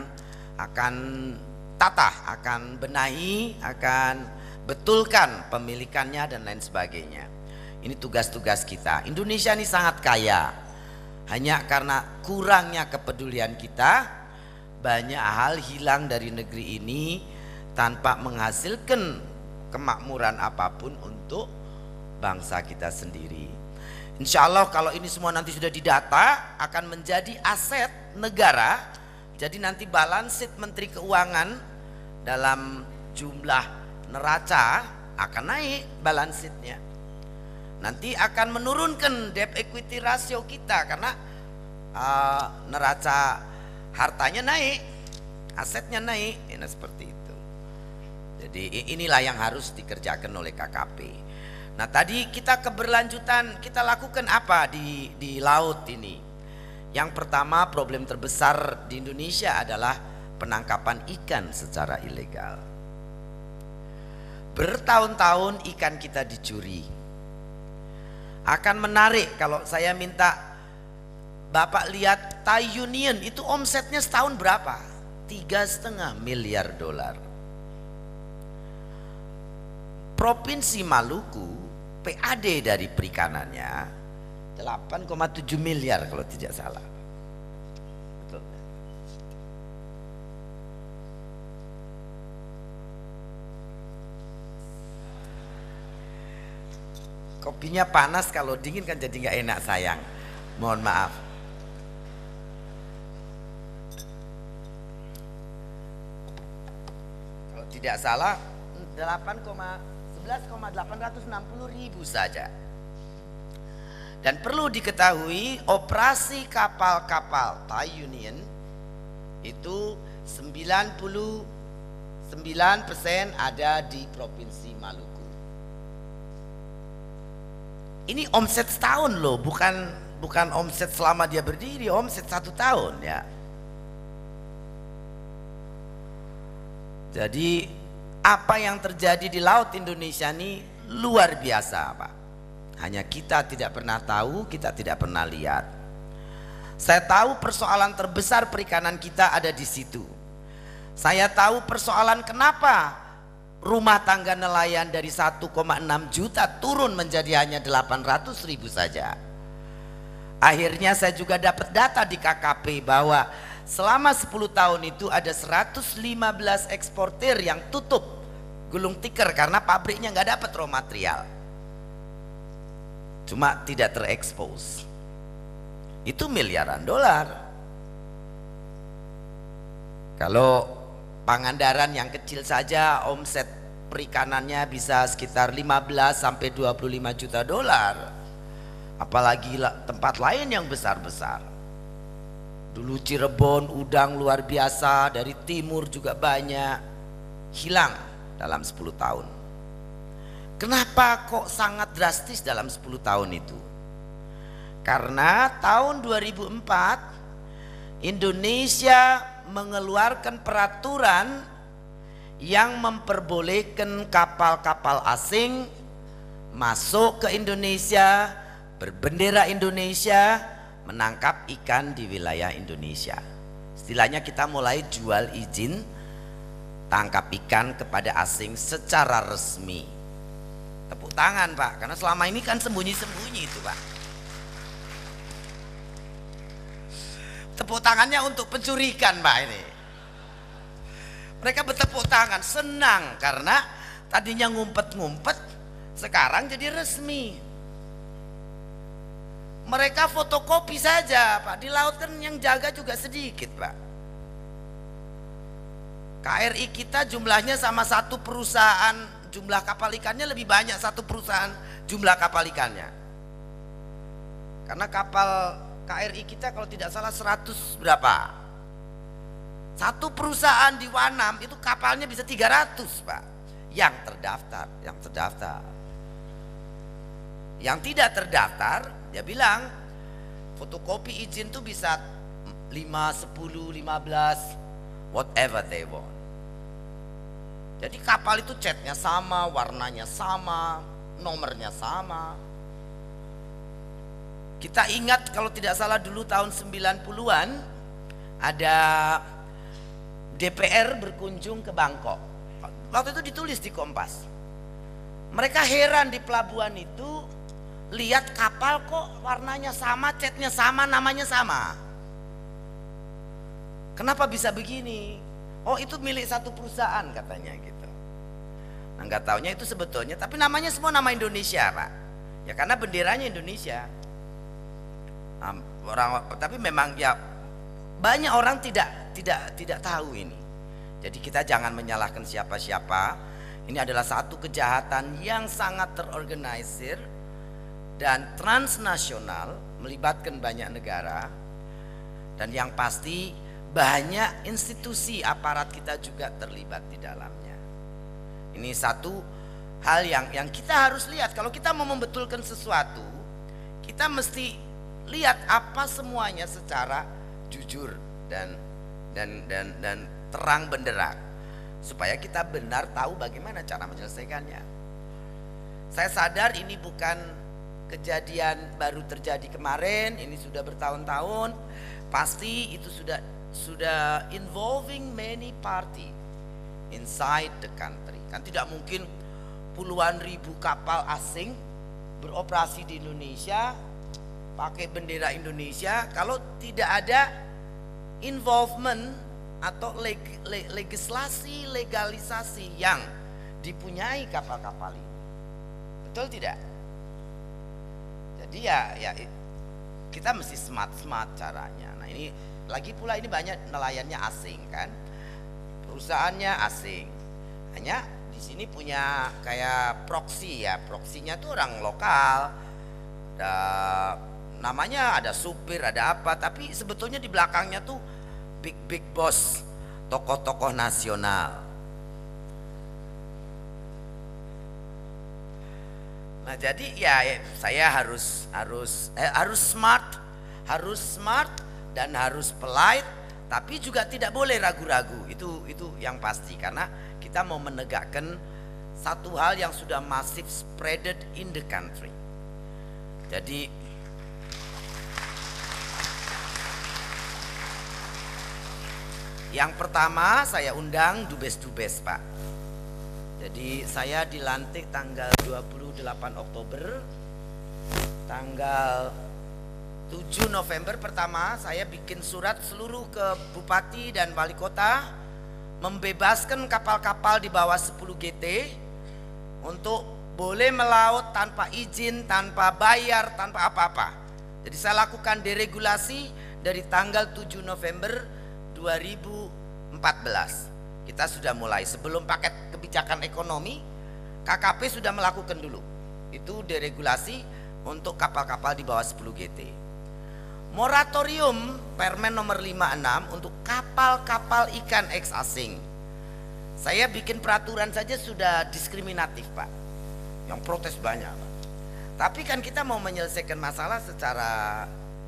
tata, akan benahi, akan betulkan pemilikannya dan lain sebagainya. Ini tugas-tugas kita. Indonesia ini sangat kaya. Hanya karena kurangnya kepedulian kita, banyak hal hilang dari negeri ini tanpa menghasilkan kemakmuran apapun untuk bangsa kita sendiri. Insya Allah kalau ini semua nanti sudah didata akan menjadi aset negara. Jadi nanti balance sheet Menteri Keuangan dalam jumlah neraca akan naik balance sheetnya. Nanti akan menurunkan debt equity ratio kita karena neraca hartanya naik, asetnya naik, ini seperti itu. Jadi inilah yang harus dikerjakan oleh KKP. Nah tadi kita keberlanjutan, kita lakukan apa di laut ini? Yang pertama problem terbesar di Indonesia adalah penangkapan ikan secara ilegal. Bertahun-tahun ikan kita dicuri. Akan menarik kalau saya minta Bapak lihat Thai Union itu omsetnya setahun berapa? 3,5 miliar dolar. Provinsi Maluku PAD dari perikanannya 8,7 miliar kalau tidak salah. Betul. Kopinya panas, kalau dingin kan jadi nggak enak sayang. Mohon maaf. Kalau tidak salah 11,860.000 saja. Dan perlu diketahui operasi kapal-kapal Thai Union itu 99% ada di Provinsi Maluku. Ini omset setahun loh, bukan omset selama dia berdiri, omset 1 tahun ya. Jadi apa yang terjadi di laut Indonesia ini luar biasa Pak. Hanya kita tidak pernah tahu, kita tidak pernah lihat. Saya tahu persoalan terbesar perikanan kita ada di situ. Saya tahu persoalan kenapa rumah tangga nelayan dari 1,6 juta turun menjadi hanya 800.000 saja. Akhirnya saya juga dapat data di KKP bahwa selama 10 tahun itu ada 115 eksportir yang tutup gulung tikar karena pabriknya nggak dapat raw material. Cuma tidak terekspos. Itu miliaran dolar. Kalau Pangandaran yang kecil saja omset perikanannya bisa sekitar 15 sampai 25 juta dolar. Apalagi tempat lain yang besar-besar. Dulu Cirebon udang luar biasa, dari timur juga banyak, hilang dalam 10 tahun. Kenapa kok sangat drastis dalam 10 tahun itu? Karena tahun 2004 Indonesia mengeluarkan peraturan yang memperbolehkan kapal-kapal asing masuk ke Indonesia, berbendera Indonesia, menangkap ikan di wilayah Indonesia. Istilahnya kita mulai jual izin tangkap ikan kepada asing secara resmi. Tepuk tangan Pak, karena selama ini kan sembunyi-sembunyi itu Pak. Tepuk tangannya untuk pencuri ikan Pak ini. Mereka bertepuk tangan, senang karena tadinya ngumpet-ngumpet, sekarang jadi resmi. Mereka fotokopi saja Pak, di laut kan yang jaga juga sedikit Pak. KRI kita jumlahnya sama satu perusahaan, jumlah kapal ikannya lebih banyak satu perusahaan jumlah kapal ikannya. Karena kapal KRI kita kalau tidak salah 100 berapa. Satu perusahaan di Wanam itu kapalnya bisa 300 Pak. Yang terdaftar. Yang tidak terdaftar dia bilang fotokopi izin tuh bisa 5, 10, 15 whatever they want. Jadi kapal itu catnya sama, warnanya sama, nomornya sama. Kita ingat kalau tidak salah dulu tahun 90-an ada DPR berkunjung ke Bangkok. Waktu itu ditulis di Kompas. Mereka heran di pelabuhan itu, lihat kapal kok warnanya sama, catnya sama, namanya sama. Kenapa bisa begini? Oh, itu milik satu perusahaan katanya gitu. Nah, nggak taunya itu sebetulnya, tapi namanya semua nama Indonesia, Pak. Ya karena benderanya Indonesia. Tapi memang ya banyak orang tidak tahu ini. Jadi kita jangan menyalahkan siapa-siapa. Ini adalah satu kejahatan yang sangat terorganisir dan transnasional, melibatkan banyak negara. Dan yang pasti banyak institusi aparat kita juga terlibat di dalamnya. Ini satu hal yang kita harus lihat. Kalau kita mau membetulkan sesuatu, kita mesti lihat apa semuanya secara jujur dan terang benderang, supaya kita benar tahu bagaimana cara menyelesaikannya. Saya sadar ini bukan kejadian baru terjadi kemarin, ini sudah bertahun-tahun. Pasti itu sudah involving many party inside the country. Kan tidak mungkin puluhan ribu kapal asing beroperasi di Indonesia pakai bendera Indonesia kalau tidak ada involvement atau legislasi, legalisasi yang dipunyai kapal-kapal ini. Betul tidak? Jadi ya kita mesti smart caranya. Nah, ini lagi pula ini banyak nelayannya asing kan, perusahaannya asing. Hanya di sini punya kayak proxy ya, proxy-nya tuh orang lokal. Namanya ada supir, ada apa, tapi sebetulnya di belakangnya tuh big boss, tokoh-tokoh nasional. Nah, jadi ya saya harus smart dan harus polite, tapi juga tidak boleh ragu-ragu. Itu yang pasti, karena kita mau menegakkan satu hal yang sudah masif spreaded in the country. Jadi yang pertama saya undang dubes-dubes, Pak. Jadi saya dilantik tanggal 28 Oktober. Tanggal 7 November pertama saya bikin surat seluruh ke bupati dan wali kota membebaskan kapal-kapal di bawah 10 GT untuk boleh melaut tanpa izin, tanpa bayar, tanpa apa-apa. Jadi saya lakukan deregulasi dari tanggal 7 November 2014. Kita sudah mulai sebelum paket kebijakan ekonomi, KKP sudah melakukan dulu. Itu deregulasi untuk kapal-kapal di bawah 10 GT. Moratorium Permen nomor 56 untuk kapal-kapal ikan eks asing. Saya bikin peraturan saja sudah diskriminatif, Pak. Yang protes banyak, Pak. Tapi kan kita mau menyelesaikan masalah secara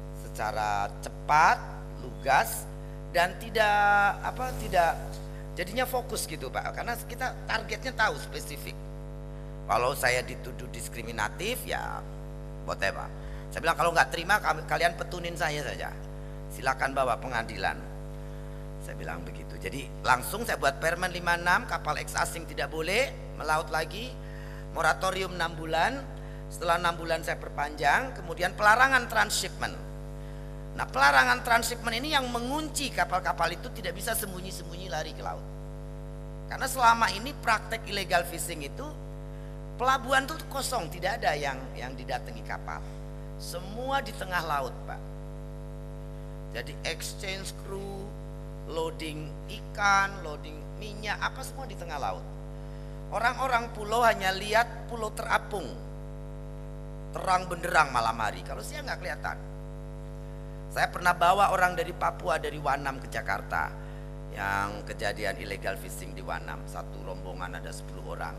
cepat, lugas, dan tidak jadinya fokus gitu, Pak, karena kita targetnya tahu spesifik. Kalau saya dituduh diskriminatif ya whatever. Saya bilang kalau nggak terima kalian petunin saya saja, silakan bawa pengadilan. Saya bilang begitu. Jadi langsung saya buat Permen 56, kapal eks asing tidak boleh melaut lagi, moratorium 6 bulan. Setelah 6 bulan saya perpanjang, kemudian pelarangan transshipment. Nah, pelarangan transshipment ini yang mengunci kapal-kapal itu tidak bisa sembunyi-sembunyi lari ke laut. Karena selama ini praktek illegal fishing itu pelabuhan itu kosong, tidak ada yang didatangi kapal. Semua di tengah laut, Pak. Jadi exchange crew, loading ikan, loading minyak, apa semua di tengah laut. Orang-orang pulau hanya lihat pulau terapung, terang benderang malam hari. Kalau siang nggak kelihatan. Saya pernah bawa orang dari Papua, dari Wanam ke Jakarta, yang kejadian illegal fishing di Wanam. Satu rombongan ada 10 orang.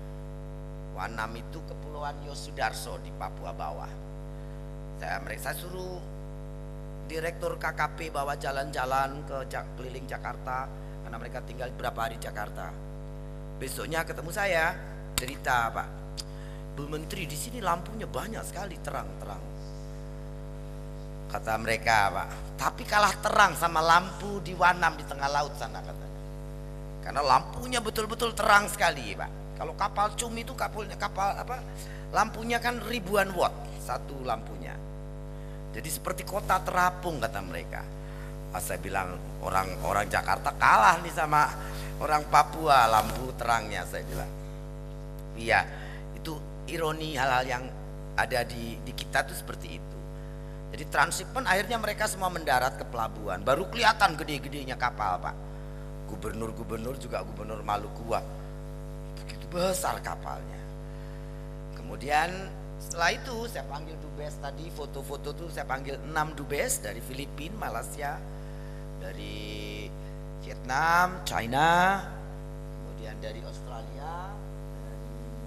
Wanam itu kepulauan Yosudarso di Papua bawah. Saya suruh direktur KKP bawa jalan-jalan ke keliling Jakarta, karena mereka tinggal berapa hari di Jakarta. Besoknya ketemu saya, cerita, Pak, Bu Menteri, di sini lampunya banyak sekali, terang-terang. Kata mereka, Pak, tapi kalah terang sama lampu di Wanam di tengah laut sana, katanya. Karena lampunya betul-betul terang sekali, Pak. Kalau kapal cum itu lampunya kan ribuan watt satu lampunya. Jadi seperti kota terapung, kata mereka. Saya bilang orang Jakarta kalah nih sama orang Papua lampu terangnya, saya bilang. Iya, itu ironi hal-hal yang ada di kita tuh seperti itu. Jadi transhipment akhirnya mereka semua mendarat ke pelabuhan. Baru kelihatan gede-gedenya kapal, Pak. Gubernur juga gubernur Maluku, begitu besar kapalnya. Kemudian setelah itu saya panggil dubes tadi, foto-foto tuh saya panggil 6 dubes dari Filipina, Malaysia, dari Vietnam, China, kemudian dari Australia, dari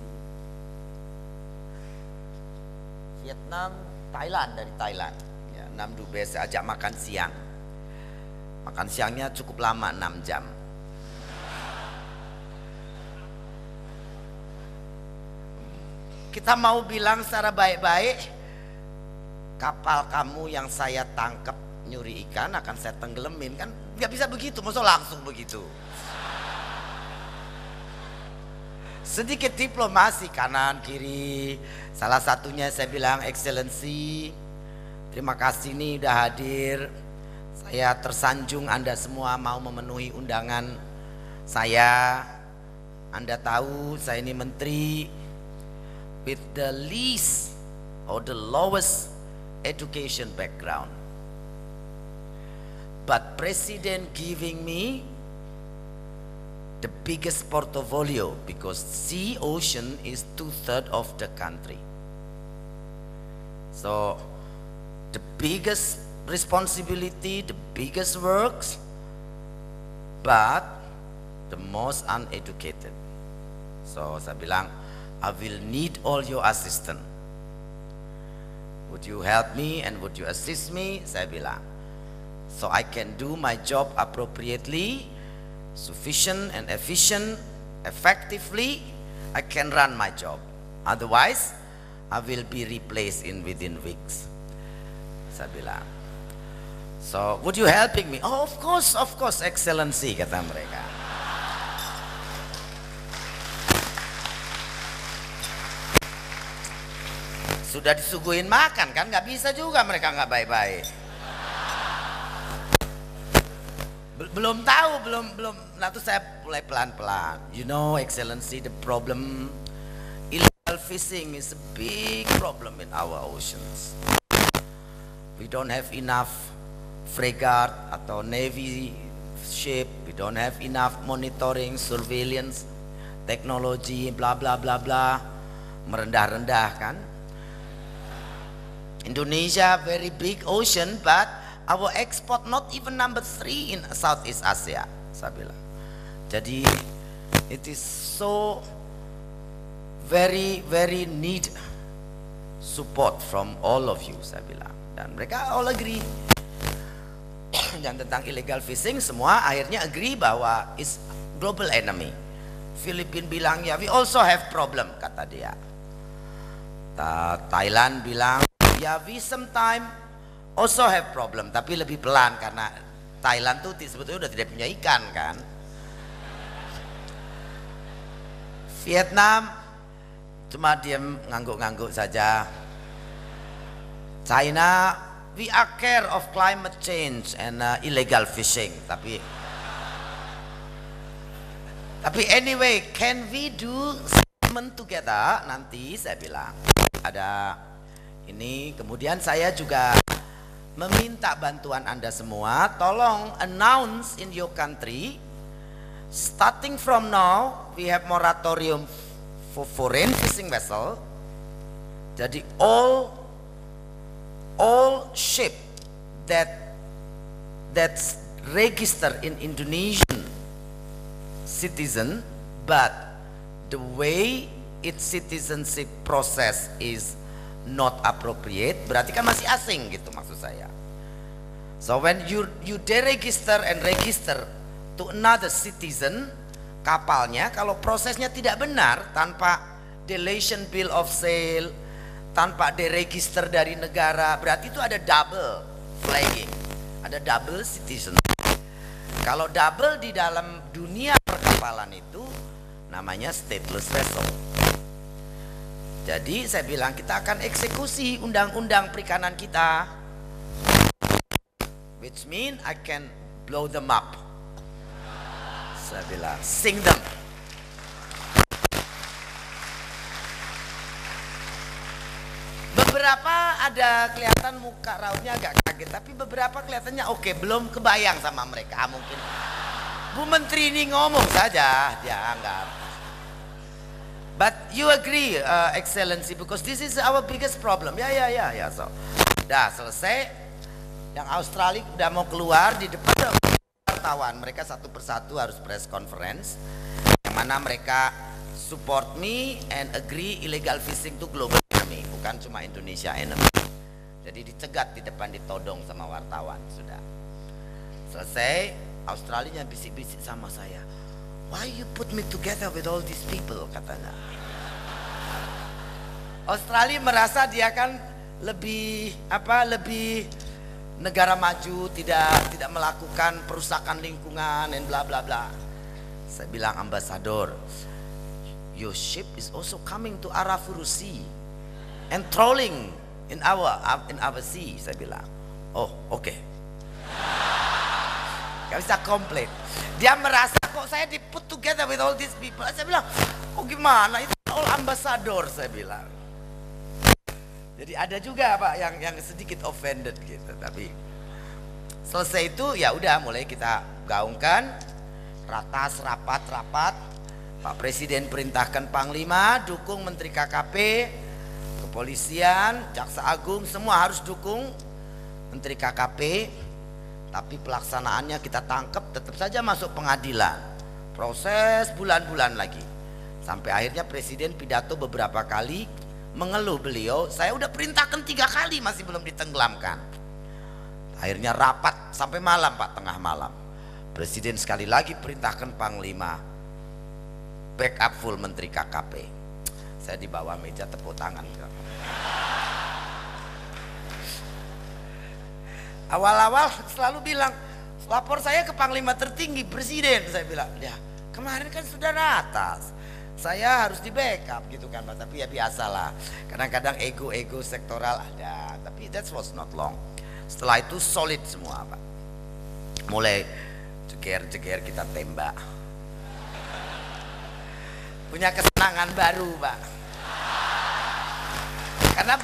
Vietnam, dari Thailand. Ya, 6 dubes saya ajak makan siang. Makan siangnya cukup lama, 6 jam. Kita mau bilang secara baik-baik, kapal kamu yang saya tangkap nyuri ikan akan saya tenggelamin, kan nggak bisa begitu, maksudnya langsung begitu. Sedikit diplomasi kanan kiri. Salah satunya saya bilang, Excellency, terima kasih nih udah hadir. Saya tersanjung Anda semua mau memenuhi undangan saya. Anda tahu saya ini menteri with the least or the lowest education background. But President giving me the biggest portfolio because sea ocean is 2/3 of the country. So the biggest responsibility, the biggest works, but the most uneducated. So saya bilang, I will need all your assistance. Would you help me and would you assist me? Saya bilang, so I can do my job appropriately, sufficient and efficient, effectively. I can run my job. Otherwise, I will be replaced within weeks. Saya bilang, so would you helping me? Oh, of course, Excellency, kata mereka. Sudah disuguhin makan kan, nggak bisa juga mereka nggak baik-baik. Belum tahu, belum. Nah itu saya mulai pelan-pelan. You know, Excellency, the problem illegal fishing is a big problem in our oceans. We don't have enough frigate atau navy ship. We don't have enough monitoring, surveillance, technology, bla bla bla bla. Merendah-rendah kan. Indonesia very big ocean, but our export not even number 3 in Southeast Asia, saya bilang. Jadi it is so very need support from all of you, saya bilang. Dan mereka all agree. Dan tentang illegal fishing semua akhirnya agree bahwa is global enemy. Filipina bilang ya we also have problem, kata dia. Thailand bilang ya we sometimes also have problem, tapi lebih pelan karena Thailand tuh sebetulnya udah tidak punya ikan kan. Vietnam cuma diam ngangguk-ngangguk saja. China, we are care of climate change and illegal fishing. Tapi anyway, can we do statement together? Nanti saya bilang ada ini. Kemudian saya juga meminta bantuan Anda semua, tolong announce in your country, starting from now we have moratorium for foreign fishing vessel. Jadi all ship that's registered in Indonesian citizen, but the way its citizenship process is not appropriate, berarti kan masih asing gitu maksud saya. So when you deregister and register to another citizen, kapalnya kalau prosesnya tidak benar, tanpa delation bill of sale, tanpa deregister dari negara, berarti itu ada double flagging, ada double citizen. Kalau double di dalam dunia perkapalan itu namanya stateless vessel. Jadi saya bilang kita akan eksekusi undang-undang perikanan kita, which mean I can blow them up. Saya bilang sing them. Beberapa ada kelihatan muka rautnya agak kaget, tapi beberapa kelihatannya oke, belum kebayang sama mereka. Mungkin Bu Menteri ini ngomong saja, dia anggap. But you agree, Excellency, because this is our biggest problem. Ya. So, udah selesai. Yang Australia udah mau keluar, di depan ada wartawan. Mereka satu persatu harus press conference, yang mana mereka support me and agree illegal fishing to global enemy, bukan cuma Indonesia enemy. Jadi dicegat di depan, ditodong sama wartawan. Sudah selesai, Australianya bisik-bisik sama saya. Why you put me together with all these people, katanya. Australia merasa dia kan lebih negara maju, tidak melakukan perusakan lingkungan dan bla bla bla. Saya bilang, Ambassador, your ship is also coming to Arafuru Sea and trolling in our sea. Saya bilang, oh oke. Gak bisa komplain. Dia merasa kok saya di put together with all these people. Saya bilang, oh gimana, itu all ambassador, saya bilang. Jadi ada juga Pak yang sedikit offended gitu. Tapi selesai itu ya udah mulai kita gaungkan rapat. Pak Presiden perintahkan Panglima dukung Menteri KKP, Kepolisian, Jaksa Agung, semua harus dukung Menteri KKP. Tapi pelaksanaannya kita tangkap, tetap saja masuk pengadilan. Proses bulan-bulan lagi. Sampai akhirnya Presiden pidato beberapa kali mengeluh beliau, saya udah perintahkan 3 kali masih belum ditenggelamkan. Akhirnya rapat sampai malam Pak, tengah malam. Presiden sekali lagi perintahkan Panglima backup full Menteri KKP. Saya di bawah meja tepuk tangan. Awal-awal selalu bilang, lapor saya ke Panglima tertinggi Presiden. Saya bilang, ya kemarin kan sudah ratas, saya harus di backup gitu kan Pak. Tapi ya biasalah, kadang-kadang ego sektoral ada. Tapi that was not long. Setelah itu solid semua Pak. Mulai jeger kita tembak. Punya kesenangan baru Pak. Karena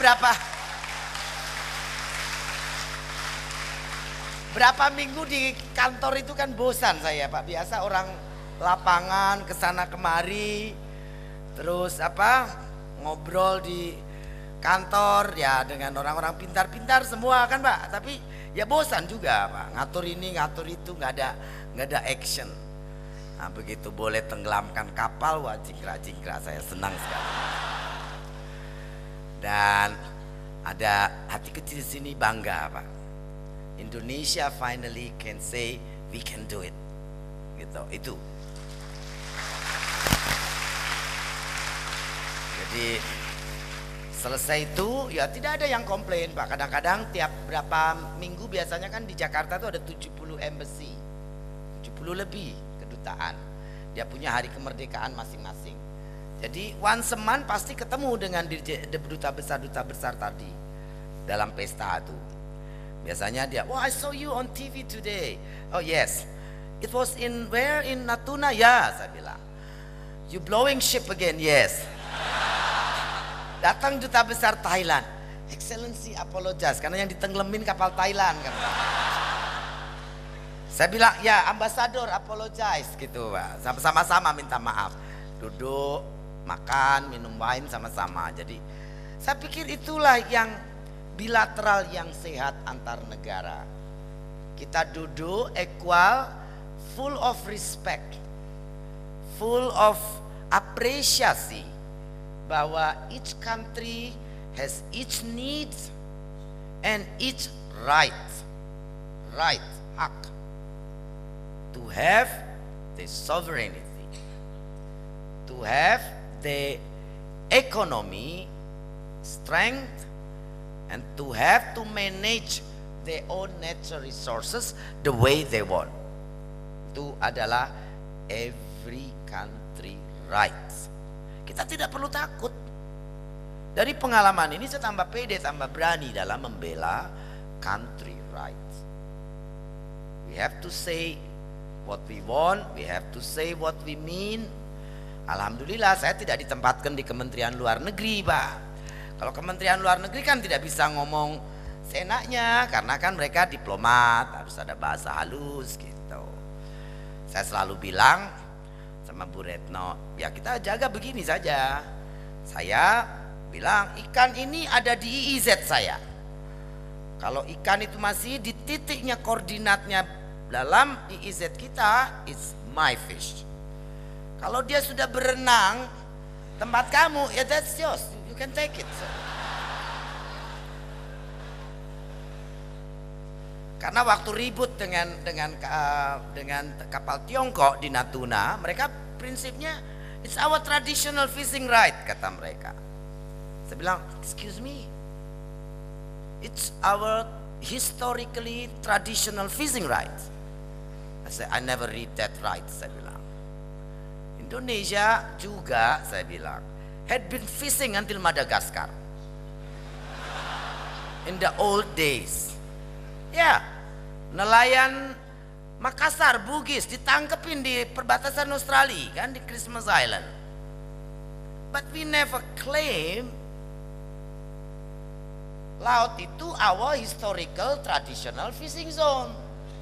berapa minggu di kantor itu kan bosan saya Pak. Biasa orang lapangan kesana kemari, terus ngobrol di kantor ya dengan orang-orang pintar-pintar semua kan Pak. Tapi ya bosan juga Pak, ngatur ini ngatur itu, nggak ada action. Nah begitu boleh tenggelamkan kapal, wah jingkrak saya senang sekali. Dan ada hati kecil sini bangga Pak. Indonesia finally can say we can do it. Gitu, itu. Jadi selesai itu ya tidak ada yang komplain Pak. Kadang-kadang tiap berapa minggu biasanya kan di Jakarta tuh ada 70 embassy, 70 lebih kedutaan. Dia punya hari kemerdekaan masing-masing. Jadi once a month pasti ketemu dengan duta besar tadi dalam pesta itu. Biasanya dia, I saw you on TV today. Oh yes, it was in where? In Natuna? Ya, saya bilang. You blowing ship again? Yes. Datang duta besar Thailand. Excellency apologize, karena yang ditenggelamin kapal Thailand kan. Saya bilang, ya ambassador apologize gitu Pak. Sama-sama minta maaf. Duduk, makan, minum wine sama-sama. Jadi saya pikir itulah yang bilateral yang sehat antar negara. Kita duduk equal, full of respect, full of apresiasi bahwa each country has each needs and each hak to have the sovereignty. to have the economy strength and to have to manage their own natural resources the way they want. Itu adalah every country rights. Kita tidak perlu takut. Dari pengalaman ini saya tambah pede, tambah berani dalam membela country rights. We have to say what we want, we have to say what we mean. Alhamdulillah saya tidak ditempatkan di Kementerian Luar Negeri, Pak. Kalau Kementerian Luar Negeri kan tidak bisa ngomong seenaknya, karena kan mereka diplomat, harus ada bahasa halus gitu. Saya selalu bilang sama Bu Retno, ya kita jaga begini saja. Saya bilang ikan ini ada di IIZ saya. Kalau ikan itu masih di titiknya koordinatnya dalam IIZ kita, it's my fish. Kalau dia sudah berenang tempat kamu, ya that's yours, you can take it. Karena waktu ribut dengan kapal Tiongkok di Natuna, mereka prinsipnya it's our traditional fishing right, kata mereka. Saya bilang, excuse me, it's our historically traditional fishing right. I said, I never read that right, saya bilang. Indonesia juga, saya bilang, had been fishing until Madagaskar in the old days. Ya, nelayan Makassar, Bugis ditangkepin di perbatasan Australia kan, di Christmas Island. But we never claim laut itu our historical traditional fishing zone.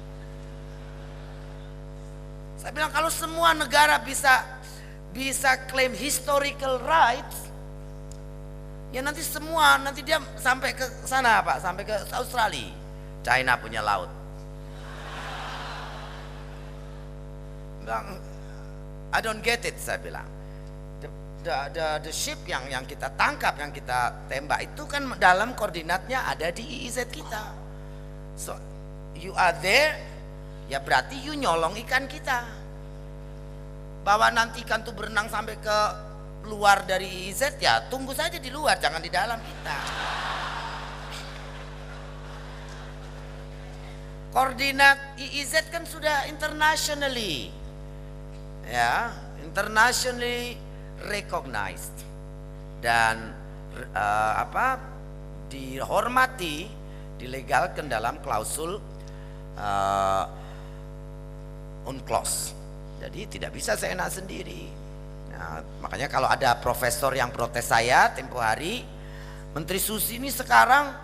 Saya bilang kalau semua negara bisa claim historical rights, ya nanti dia sampai ke sana Pak, sampai ke Australia. China punya laut. Bilang, I don't get it, saya bilang. The ship yang kita tangkap, yang kita tembak itu kan dalam koordinatnya ada di IIZ kita. So you are there, ya berarti you nyolong ikan kita. Bahwa nanti ikan tuh berenang sampai ke luar dari IIZ, ya tunggu saja di luar, jangan di dalam kita. Koordinat IIZ kan sudah internationally, ya, internationally recognized dan dihormati, dilegalkan dalam klausul UNCLOS. Jadi tidak bisa seenak sendiri. Nah, makanya kalau ada profesor yang protes saya tempo hari, Menteri Susi ini sekarang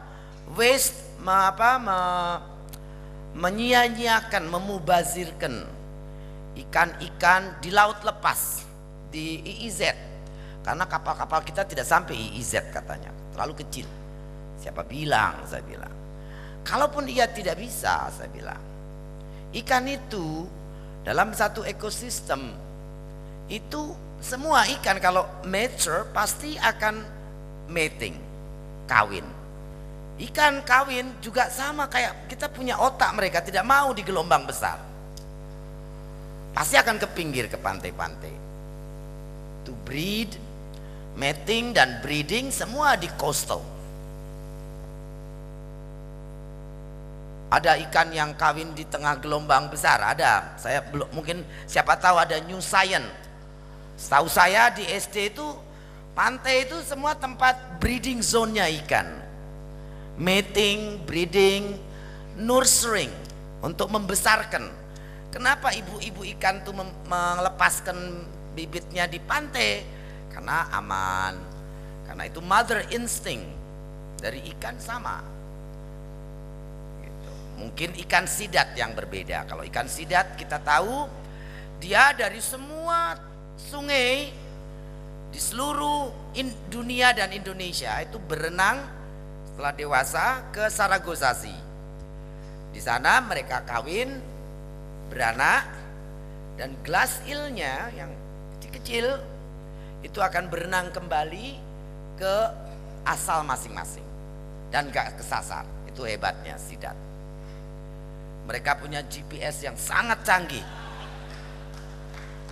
menyia-nyiakan, memubazirkan ikan-ikan di laut lepas di IIZ, karena kapal-kapal kita tidak sampai IIZ katanya, terlalu kecil. Siapa bilang? Saya bilang, kalaupun ia tidak bisa, saya bilang, ikan itu dalam satu ekosistem itu semua ikan kalau mature pasti akan mating, kawin. Ikan kawin juga sama kayak kita punya otak, mereka tidak mau di gelombang besar, pasti akan ke pinggir, ke pantai-pantai. To breed, mating dan breeding semua di coastal. Ada ikan yang kawin di tengah gelombang besar, ada. Saya belum, mungkin siapa tahu ada New Science. Setahu saya di SD itu pantai itu semua tempat breeding zone-nya ikan. Mating, breeding, nurturing untuk membesarkan. Kenapa ibu-ibu ikan tuh melepaskan bibitnya di pantai? Karena aman, karena itu mother instinct dari ikan sama gitu. Mungkin ikan sidat yang berbeda. Kalau ikan sidat kita tahu dia dari semua sungai di seluruh dunia dan Indonesia itu berenang setelah dewasa ke Saragossa Sea. Di sana mereka kawin, beranak, dan glass eel-nya yang kecil itu akan berenang kembali ke asal masing-masing dan gak kesasar. Itu hebatnya sidat. Mereka punya GPS yang sangat canggih.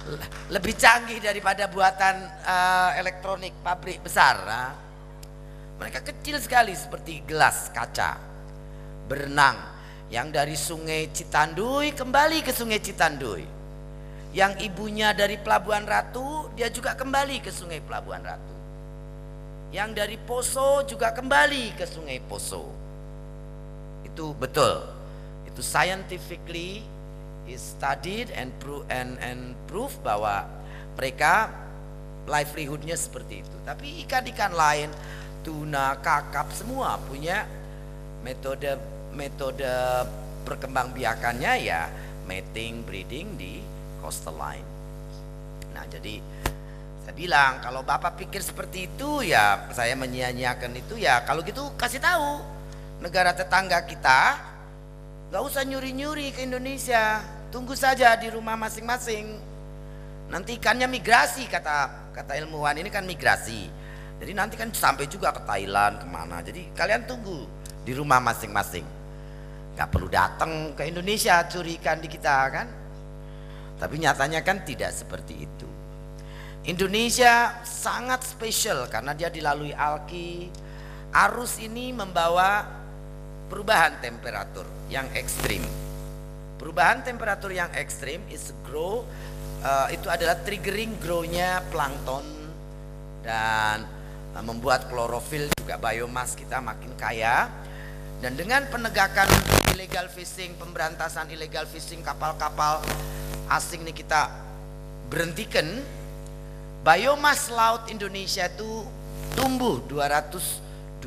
lebih canggih daripada buatan elektronik pabrik besar. Nah, mereka kecil sekali seperti gelas kaca, berenang, yang dari Sungai Citanduy kembali ke Sungai Citanduy, yang ibunya dari Pelabuhan Ratu dia juga kembali ke Sungai Pelabuhan Ratu, yang dari Poso juga kembali ke Sungai Poso. Itu betul, itu scientifically is studied and proof bahwa mereka livelihoodnya seperti itu. Tapi ikan-ikan lain, tuna, kakap, semua punya metode perkembangbiakannya ya mating, breeding di coastal line. Nah, jadi saya bilang kalau Bapak pikir seperti itu ya saya menyia-nyiakan itu ya, kalau gitu kasih tahu negara tetangga kita, gak usah nyuri-nyuri ke Indonesia, tunggu saja di rumah masing-masing. Nanti ikannya migrasi, kata ilmuwan ini kan migrasi. Jadi nanti kan sampai juga ke Thailand, kemana. Jadi kalian tunggu di rumah masing-masing. Gak perlu datang ke Indonesia curi ikan di kita kan. Tapi nyatanya kan tidak seperti itu. Indonesia sangat spesial karena dia dilalui alki. Arus ini membawa perubahan temperatur yang ekstrim. Perubahan temperatur yang ekstrim is grow, itu adalah triggering grow-nya plankton dan membuat klorofil juga biomas kita makin kaya. Dan dengan penegakan illegal fishing, pemberantasan illegal fishing, kapal-kapal asing ini kita berhentikan, biomas laut Indonesia itu tumbuh 224%,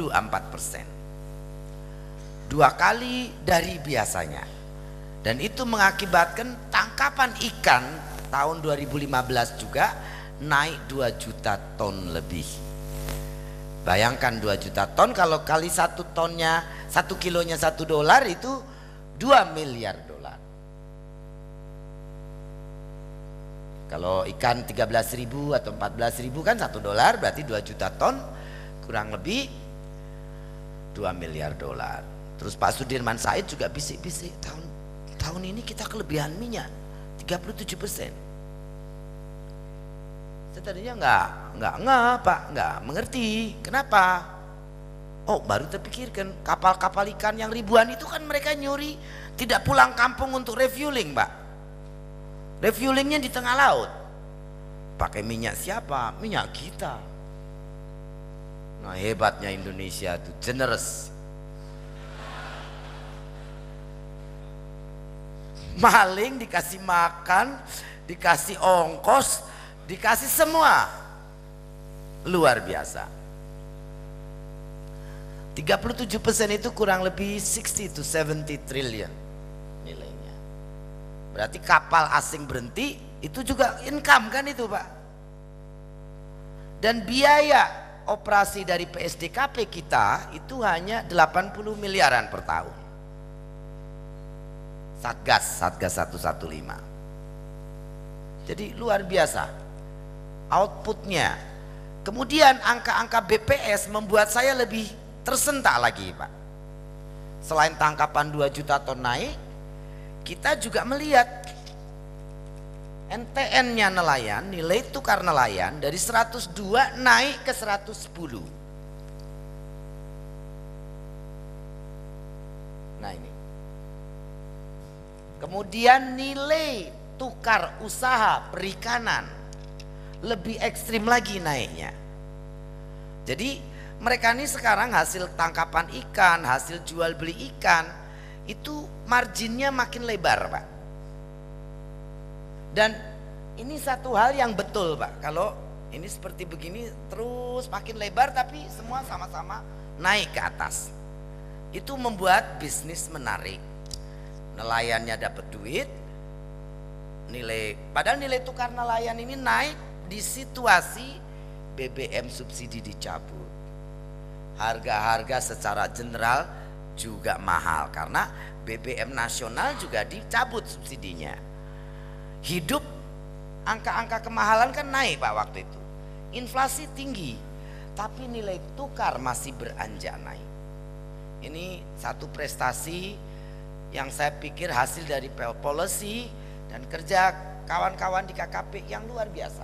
2 kali dari biasanya. Dan itu mengakibatkan tangkapan ikan tahun 2015 juga naik 2 juta ton lebih. Bayangkan 2 juta ton, kalau kali 1 tonnya, 1 kilonya $1 itu 2 miliar dolar. Kalau ikan 13.000 atau 14.000 kan $1 berarti 2 juta ton, kurang lebih 2 miliar dolar. Terus Pak Sudirman Said juga bisik-bisik, tahun ini kita kelebihan minyak 37%. Saya tadinya enggak Pak, enggak mengerti. Kenapa? Oh, baru terpikirkan, kapal-kapal ikan yang ribuan itu kan mereka nyuri, tidak pulang kampung untuk refueling, Pak. Refuelingnya di tengah laut. Pakai minyak siapa? Minyak kita. Nah, hebatnya Indonesia itu generous. Maling dikasih makan, dikasih ongkos, dikasih semua. Luar biasa. 37% itu kurang lebih 60 to 70 trillion nilainya. Berarti kapal asing berhenti, itu juga income kan itu, Pak. Dan biaya operasi dari PSDKP kita itu hanya 80 miliaran per tahun. Satgas 115. Jadi luar biasa outputnya. Kemudian angka-angka BPS membuat saya lebih tersentak lagi, Pak. Selain tangkapan 2 juta ton naik, kita juga melihat NTN-nya nelayan, nilai tukar nelayan dari 102 naik ke 110. Nah ini. Kemudian nilai tukar usaha perikanan lebih ekstrim lagi naiknya. Jadi mereka ini sekarang hasil tangkapan ikan, hasil jual beli ikan, itu marginnya makin lebar, Pak. Dan ini satu hal yang betul, Pak. Kalau ini seperti begini terus makin lebar tapi semua sama-sama naik ke atas. Itu membuat bisnis menarik. Nelayannya dapat duit, padahal nilai tukar nelayan ini naik di situasi BBM subsidi dicabut. Harga-harga secara general juga mahal karena BBM nasional juga dicabut subsidinya. Hidup angka-angka kemahalan kan naik, Pak, waktu itu. Inflasi tinggi, tapi nilai tukar masih beranjak naik. Ini satu prestasi yang saya pikir hasil dari policy dan kerja kawan-kawan di KKP yang luar biasa.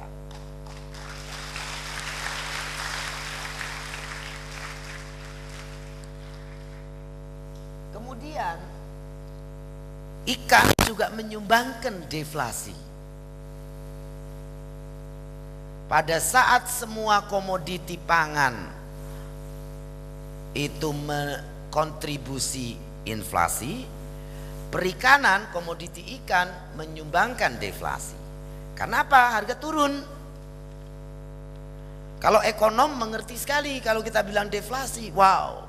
Kemudian ikan juga menyumbangkan deflasi. Pada saat semua komoditi pangan itu kontribusi inflasi, perikanan komoditi ikan menyumbangkan deflasi. Kenapa? Harga turun. Kalau ekonom mengerti sekali kalau kita bilang deflasi, wow.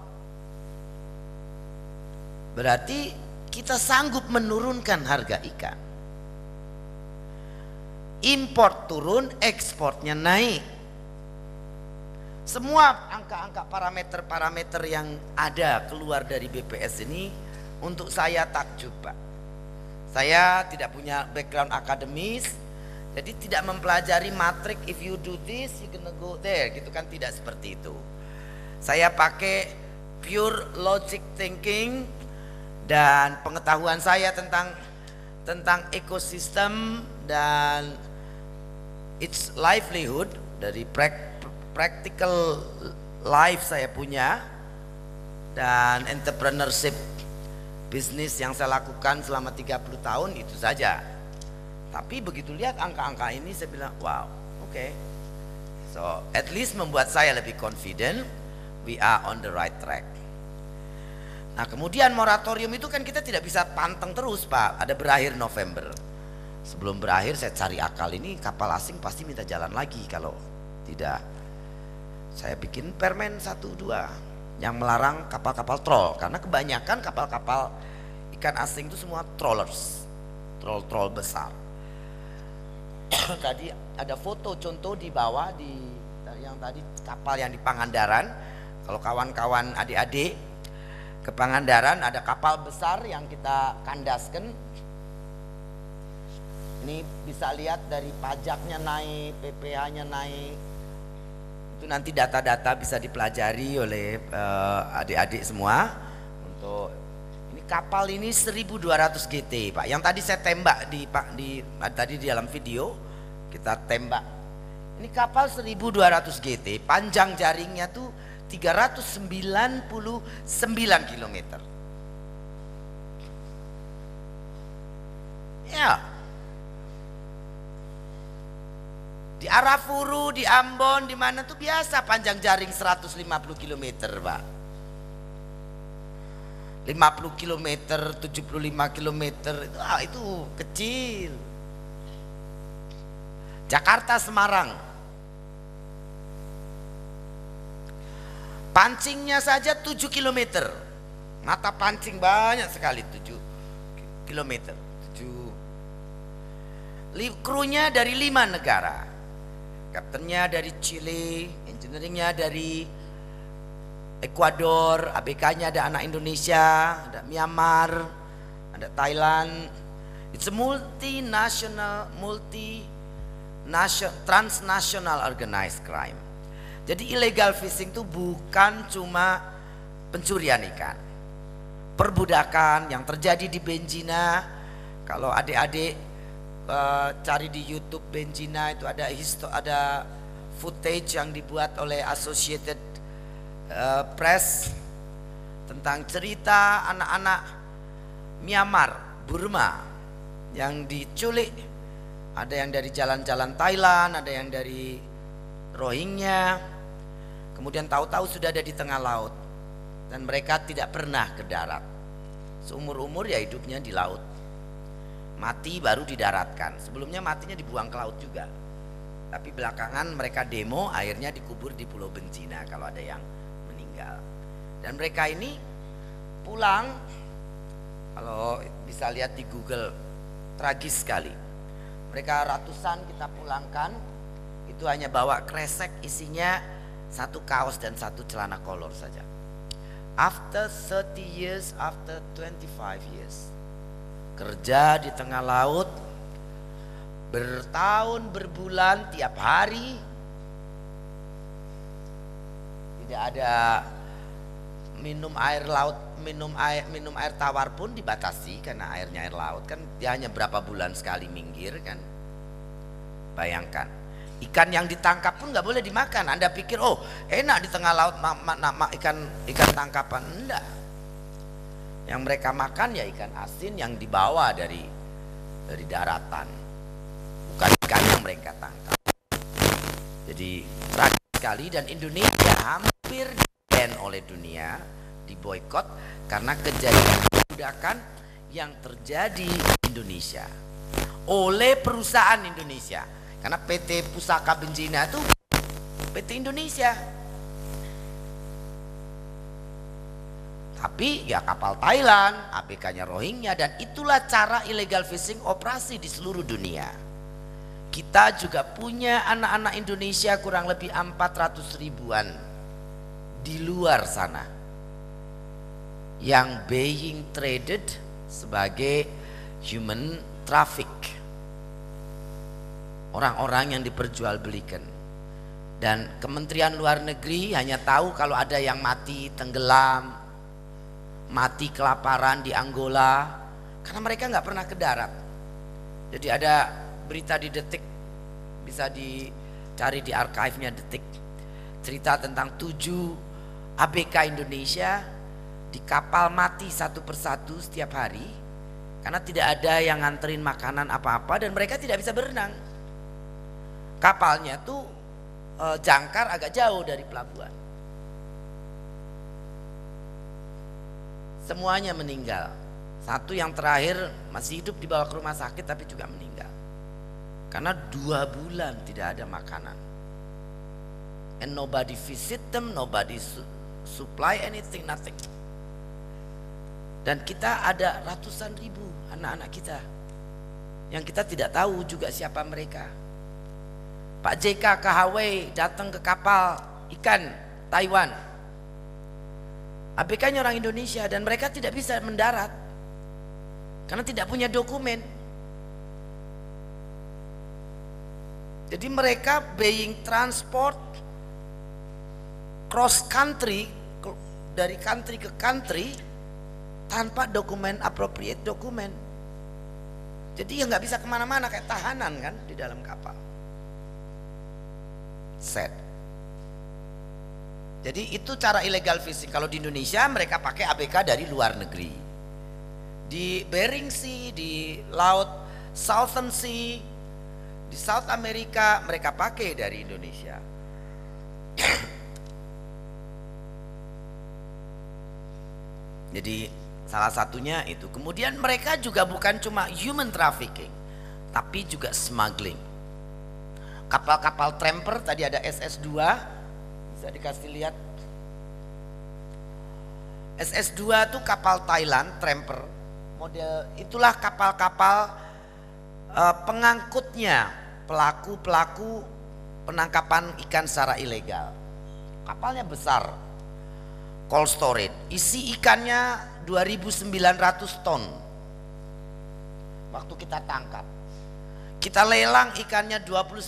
Berarti kita sanggup menurunkan harga ikan. Import turun, ekspornya naik. Semua angka-angka parameter-parameter yang ada keluar dari BPS ini untuk saya takjub, Pak. Saya tidak punya background akademis, jadi tidak mempelajari matrik, if you do this you gonna go there, gitu kan, tidak seperti itu. Saya pakai pure logic thinking dan pengetahuan saya tentang ekosistem dan its livelihood dari practical life saya punya, dan entrepreneurship bisnis yang saya lakukan selama 30 tahun itu saja. Tapi begitu lihat angka-angka ini saya bilang wow, oke. So at least membuat saya lebih confident we are on the right track. Nah kemudian moratorium itu kan kita tidak bisa panteng terus, Pak. Ada berakhir November. Sebelum berakhir saya cari akal, ini kapal asing pasti minta jalan lagi kalau tidak. Saya bikin permen 1-2 yang melarang kapal-kapal troll, karena kebanyakan kapal-kapal ikan asing itu semua trollers, troll besar. Tadi ada foto contoh di bawah yang tadi kapal yang di Pangandaran. Kalau kawan-kawan adik-adik ke Pangandaran ada kapal besar yang kita kandaskan. Ini bisa lihat dari pajaknya naik, PPh-nya naik. Itu nanti data-data bisa dipelajari oleh adik-adik semua. Untuk ini kapal ini 1200 GT, Pak. Yang tadi saya tembak tadi di dalam video kita tembak. Ini kapal 1200 GT, panjang jaringnya tuh 399 km. Ya. Di Arafuru, di Ambon, di mana tuh biasa panjang jaring 150 km, Pak. 50 km, 75 km, itu kecil. Jakarta Semarang. Pancingnya saja 7 km. Mata pancing banyak sekali, 7 km. Krunya dari 5 negara. Kaptennya dari Chile, engineeringnya dari Ekuador, ABK-nya ada anak Indonesia, ada Myanmar, ada Thailand. It's a transnational organized crime. Jadi illegal fishing itu bukan cuma pencurian ikan, perbudakan yang terjadi di Benjina. Kalau adik-adik cari di YouTube Benjina itu ada footage yang dibuat oleh Associated Press tentang cerita anak-anak Myanmar, Burma yang diculik. Ada yang dari jalan-jalan Thailand, ada yang dari Rohingya. Kemudian tahu-tahu sudah ada di tengah laut dan mereka tidak pernah ke darat. Seumur-umur ya hidupnya di laut. Mati baru didaratkan. Sebelumnya matinya dibuang ke laut juga. Tapi belakangan mereka demo, akhirnya dikubur di Pulau Benjina kalau ada yang meninggal. Dan mereka ini pulang, kalau bisa lihat di Google, tragis sekali. Mereka ratusan kita pulangkan, itu hanya bawa kresek isinya 1 kaos dan 1 celana kolor saja. After 30 years, after 25 years. Kerja di tengah laut bertahun berbulan tiap hari, tidak ada minum air laut, minum air tawar pun dibatasi karena airnya air laut kan dia hanya berapa bulan sekali minggir kan. Bayangkan, ikan yang ditangkap pun nggak boleh dimakan. Anda pikir, oh enak di tengah laut ikan tangkapan? Enggak. Yang mereka makan ya ikan asin yang dibawa dari daratan, bukan ikan yang mereka tangkap. Jadi tragis sekali, dan Indonesia hampir di-ban oleh dunia, diboikot karena kejadian perbudakan yang terjadi di Indonesia oleh perusahaan Indonesia. Karena PT Pusaka Benzina itu PT Indonesia, tapi ya kapal Thailand, ABK-nya Rohingya, dan itulah cara illegal fishing operasi di seluruh dunia. Kita juga punya anak-anak Indonesia kurang lebih 400 ribuan di luar sana yang being traded sebagai human traffic, orang-orang yang diperjualbelikan. Dan Kementerian Luar Negeri hanya tahu kalau ada yang mati tenggelam, mati kelaparan di Angola, karena mereka nggak pernah ke darat. Jadi ada berita di Detik, bisa dicari di archive-nya Detik, cerita tentang 7 ABK Indonesia di kapal mati satu persatu setiap hari karena tidak ada yang nganterin makanan apa-apa dan mereka tidak bisa berenang. Kapalnya tuh jangkar agak jauh dari pelabuhan. Semuanya meninggal. Satu yang terakhir masih hidup, dibawa ke rumah sakit tapi juga meninggal karena 2 bulan tidak ada makanan. And nobody visit them, nobody supply anything, nothing. Dan kita ada ratusan ribu anak-anak kita yang kita tidak tahu juga siapa mereka. Pak JK ke Hawaii datang ke kapal ikan Taiwan, ABK-nya orang Indonesia, dan mereka tidak bisa mendarat karena tidak punya dokumen. Jadi mereka being transport cross country, dari country ke country tanpa dokumen, appropriate dokumen. Jadi ya nggak bisa kemana-mana, kayak tahanan kan di dalam kapal. Sad. Jadi itu cara illegal fishing. Kalau di Indonesia mereka pakai ABK dari luar negeri. Di Bering Sea, di laut Southern Sea, di South America mereka pakai dari Indonesia. Jadi salah satunya itu. Kemudian mereka juga bukan cuma human trafficking, tapi juga smuggling. Kapal-kapal tramper, tadi ada SS2, bisa dikasih lihat. SS2 itu kapal Thailand tramper. Model itulah kapal-kapal pengangkutnya pelaku-pelaku penangkapan ikan secara ilegal. Kapalnya besar, cold storage, isi ikannya 2.900 ton. Waktu kita tangkap, kita lelang ikannya 21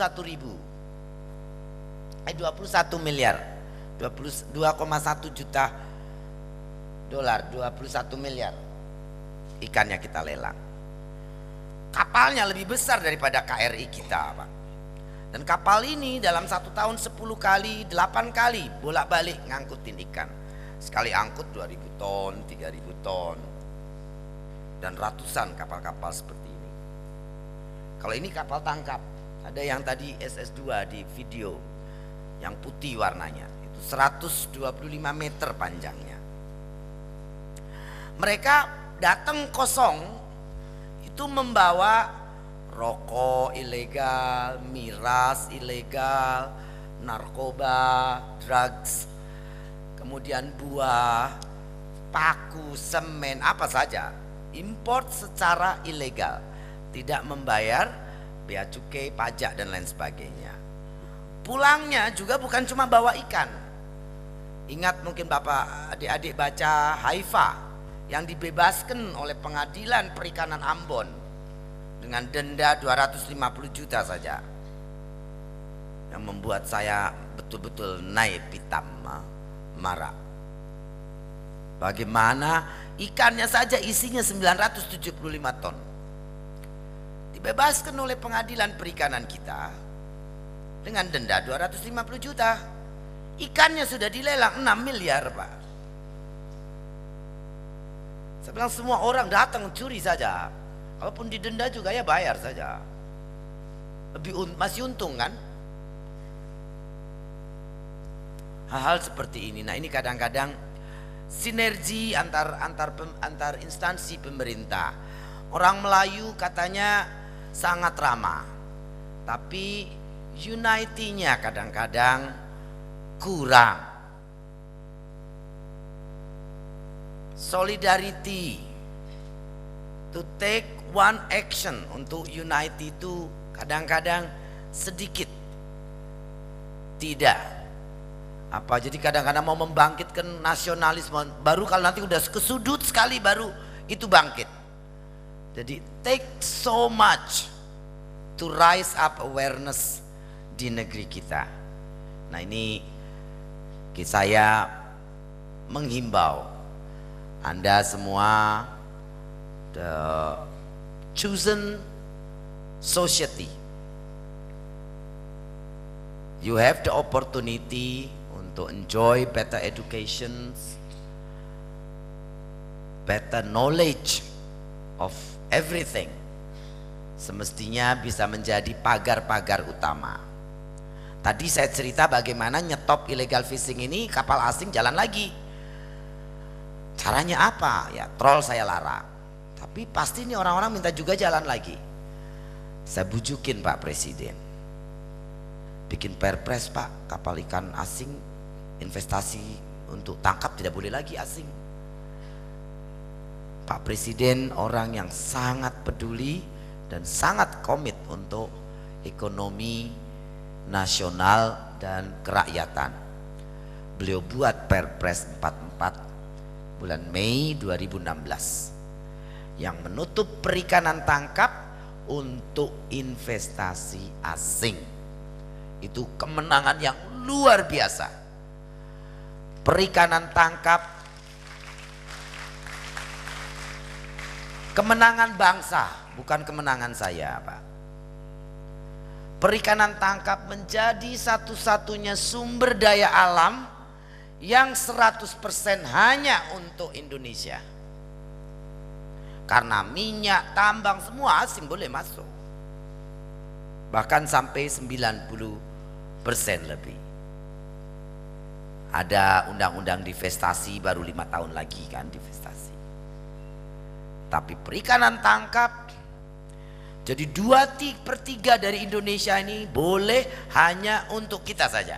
miliar, 2,1 juta dolar, 21 miliar ikannya kita lelang. Kapalnya lebih besar daripada KRI kita, Pak. Dan kapal ini dalam 1 tahun 10 kali, 8 kali bolak-balik ngangkutin ikan. Sekali angkut 2.000 ton, 3.000 ton, dan ratusan kapal-kapal seperti ini. Kalau ini kapal tangkap, ada yang tadi SS2 di video, yang putih warnanya, itu 125 meter panjangnya. Mereka datang kosong, itu membawa rokok ilegal, miras ilegal, narkoba, drugs, kemudian buah, paku, semen, apa saja, import secara ilegal, tidak membayar bea cukai, pajak dan lain sebagainya. Pulangnya juga bukan cuma bawa ikan. Ingat mungkin Bapak adik-adik baca Haifa yang dibebaskan oleh pengadilan perikanan Ambon dengan denda 250 juta saja, yang membuat saya betul-betul naik pitam marah. Bagaimana ikannya saja isinya 975 ton. dibebaskan oleh pengadilan perikanan kita dengan denda 250 juta. Ikannya sudah dilelang 6 miliar, Pak. Saya bilang semua orang datang curi saja. Kalaupun didenda juga ya bayar saja. Masih untung kan? Hal-hal seperti ini. Nah, ini kadang-kadang sinergi antar instansi pemerintah. Orang Melayu katanya sangat ramah, tapi unity-nya kadang-kadang kurang. Solidarity, to take one action untuk unity itu kadang-kadang sedikit tidak apa. Jadi kadang-kadang mau membangkitkan nasionalisme, baru kalau nanti udah kesudut sekali baru itu bangkit. Jadi take so much to rise up awareness di negeri kita. Nah, ini saya menghimbau Anda semua, the chosen society, you have the opportunity untuk enjoy better education, better knowledge of everything. Semestinya bisa menjadi pagar-pagar utama. Tadi saya cerita bagaimana nyetop illegal fishing ini, kapal asing jalan lagi. Caranya apa? Ya troll saya larang. Tapi pasti ini orang-orang minta juga jalan lagi. Saya bujukin Pak Presiden, bikin perpres Pak, kapal ikan asing investasi untuk tangkap tidak boleh lagi asing. Pak Presiden orang yang sangat peduli dan sangat komit untuk ekonomi nasional dan kerakyatan. Beliau buat Perpres 44 bulan Mei 2016 yang menutup perikanan tangkap untuk investasi asing. Itu kemenangan yang luar biasa. Perikanan tangkap kemenangan bangsa, bukan kemenangan saya, Pak. Perikanan tangkap menjadi satu-satunya sumber daya alam yang 100% hanya untuk Indonesia. Karena minyak, tambang semua asing boleh masuk. Bahkan sampai 90% lebih. Ada undang-undang divestasi baru 5 tahun lagi kan divestasi. Tapi perikanan tangkap jadi 2/3 dari Indonesia ini boleh hanya untuk kita saja.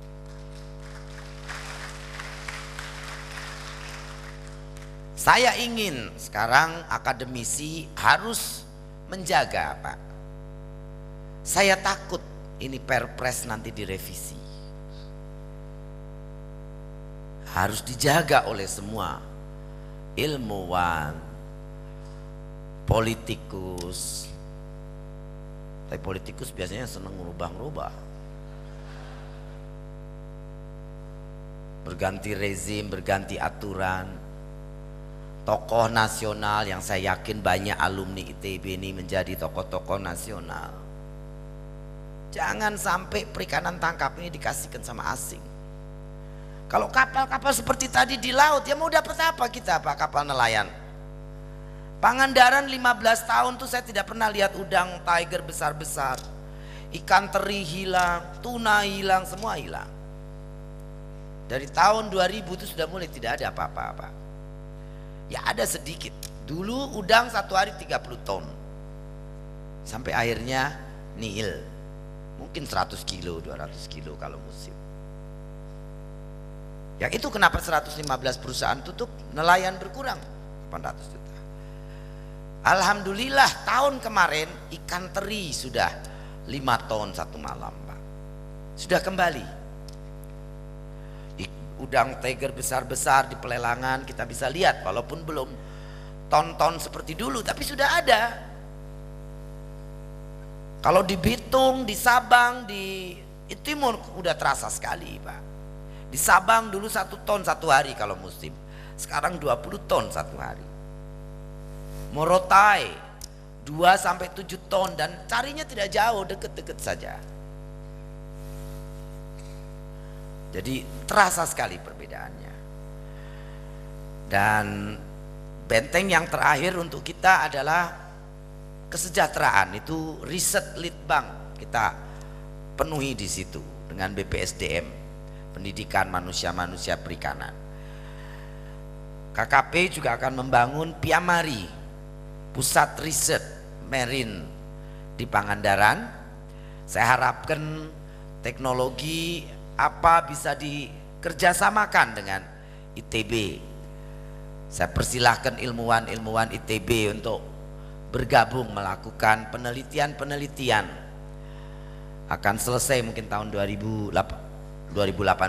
Saya ingin sekarang akademisi harus menjaga, Pak. Saya takut ini Perpres nanti direvisi. Harus dijaga oleh semua ilmuwan, politikus. Tapi politikus biasanya senang merubah-rubah. Berganti rezim, berganti aturan. Tokoh nasional yang saya yakin banyak alumni ITB ini menjadi tokoh-tokoh nasional. Jangan sampai perikanan tangkap ini dikasihkan sama asing. Kalau kapal-kapal seperti tadi di laut, ya mau dapat apa kita, Pak, kapal nelayan? Pangandaran 15 tahun tuh saya tidak pernah lihat udang tiger besar-besar. Ikan teri hilang, tuna hilang, semua hilang. Dari tahun 2000 itu sudah mulai tidak ada apa-apa. Ya ada sedikit. Dulu udang satu hari 30 ton. Sampai akhirnya nihil. Mungkin 100 kilo, 200 kilo kalau musim. Yang itu kenapa 115 perusahaan tutup, nelayan berkurang 800 juta. Alhamdulillah tahun kemarin ikan teri sudah 5 ton satu malam, Pak. Sudah kembali. Udang tiger besar-besar di pelelangan kita bisa lihat, walaupun belum ton-ton seperti dulu, tapi sudah ada. Kalau di Bitung, di Sabang, di Timur udah terasa sekali, Pak. Di Sabang dulu 1 ton satu hari kalau musim, sekarang 20 ton satu hari. Morotai, 2 sampai 7 ton dan carinya tidak jauh, deket-deket saja. Jadi terasa sekali perbedaannya. Dan benteng yang terakhir untuk kita adalah kesejahteraan. Itu riset litbang kita penuhi di situ dengan BPSDM, pendidikan manusia perikanan. KKP juga akan membangun Piamari, pusat riset marine di Pangandaran. Saya harapkan teknologi apa bisa dikerjasamakan dengan ITB. Saya persilahkan ilmuwan-ilmuwan ITB untuk bergabung melakukan penelitian-penelitian. Akan selesai mungkin tahun 2018.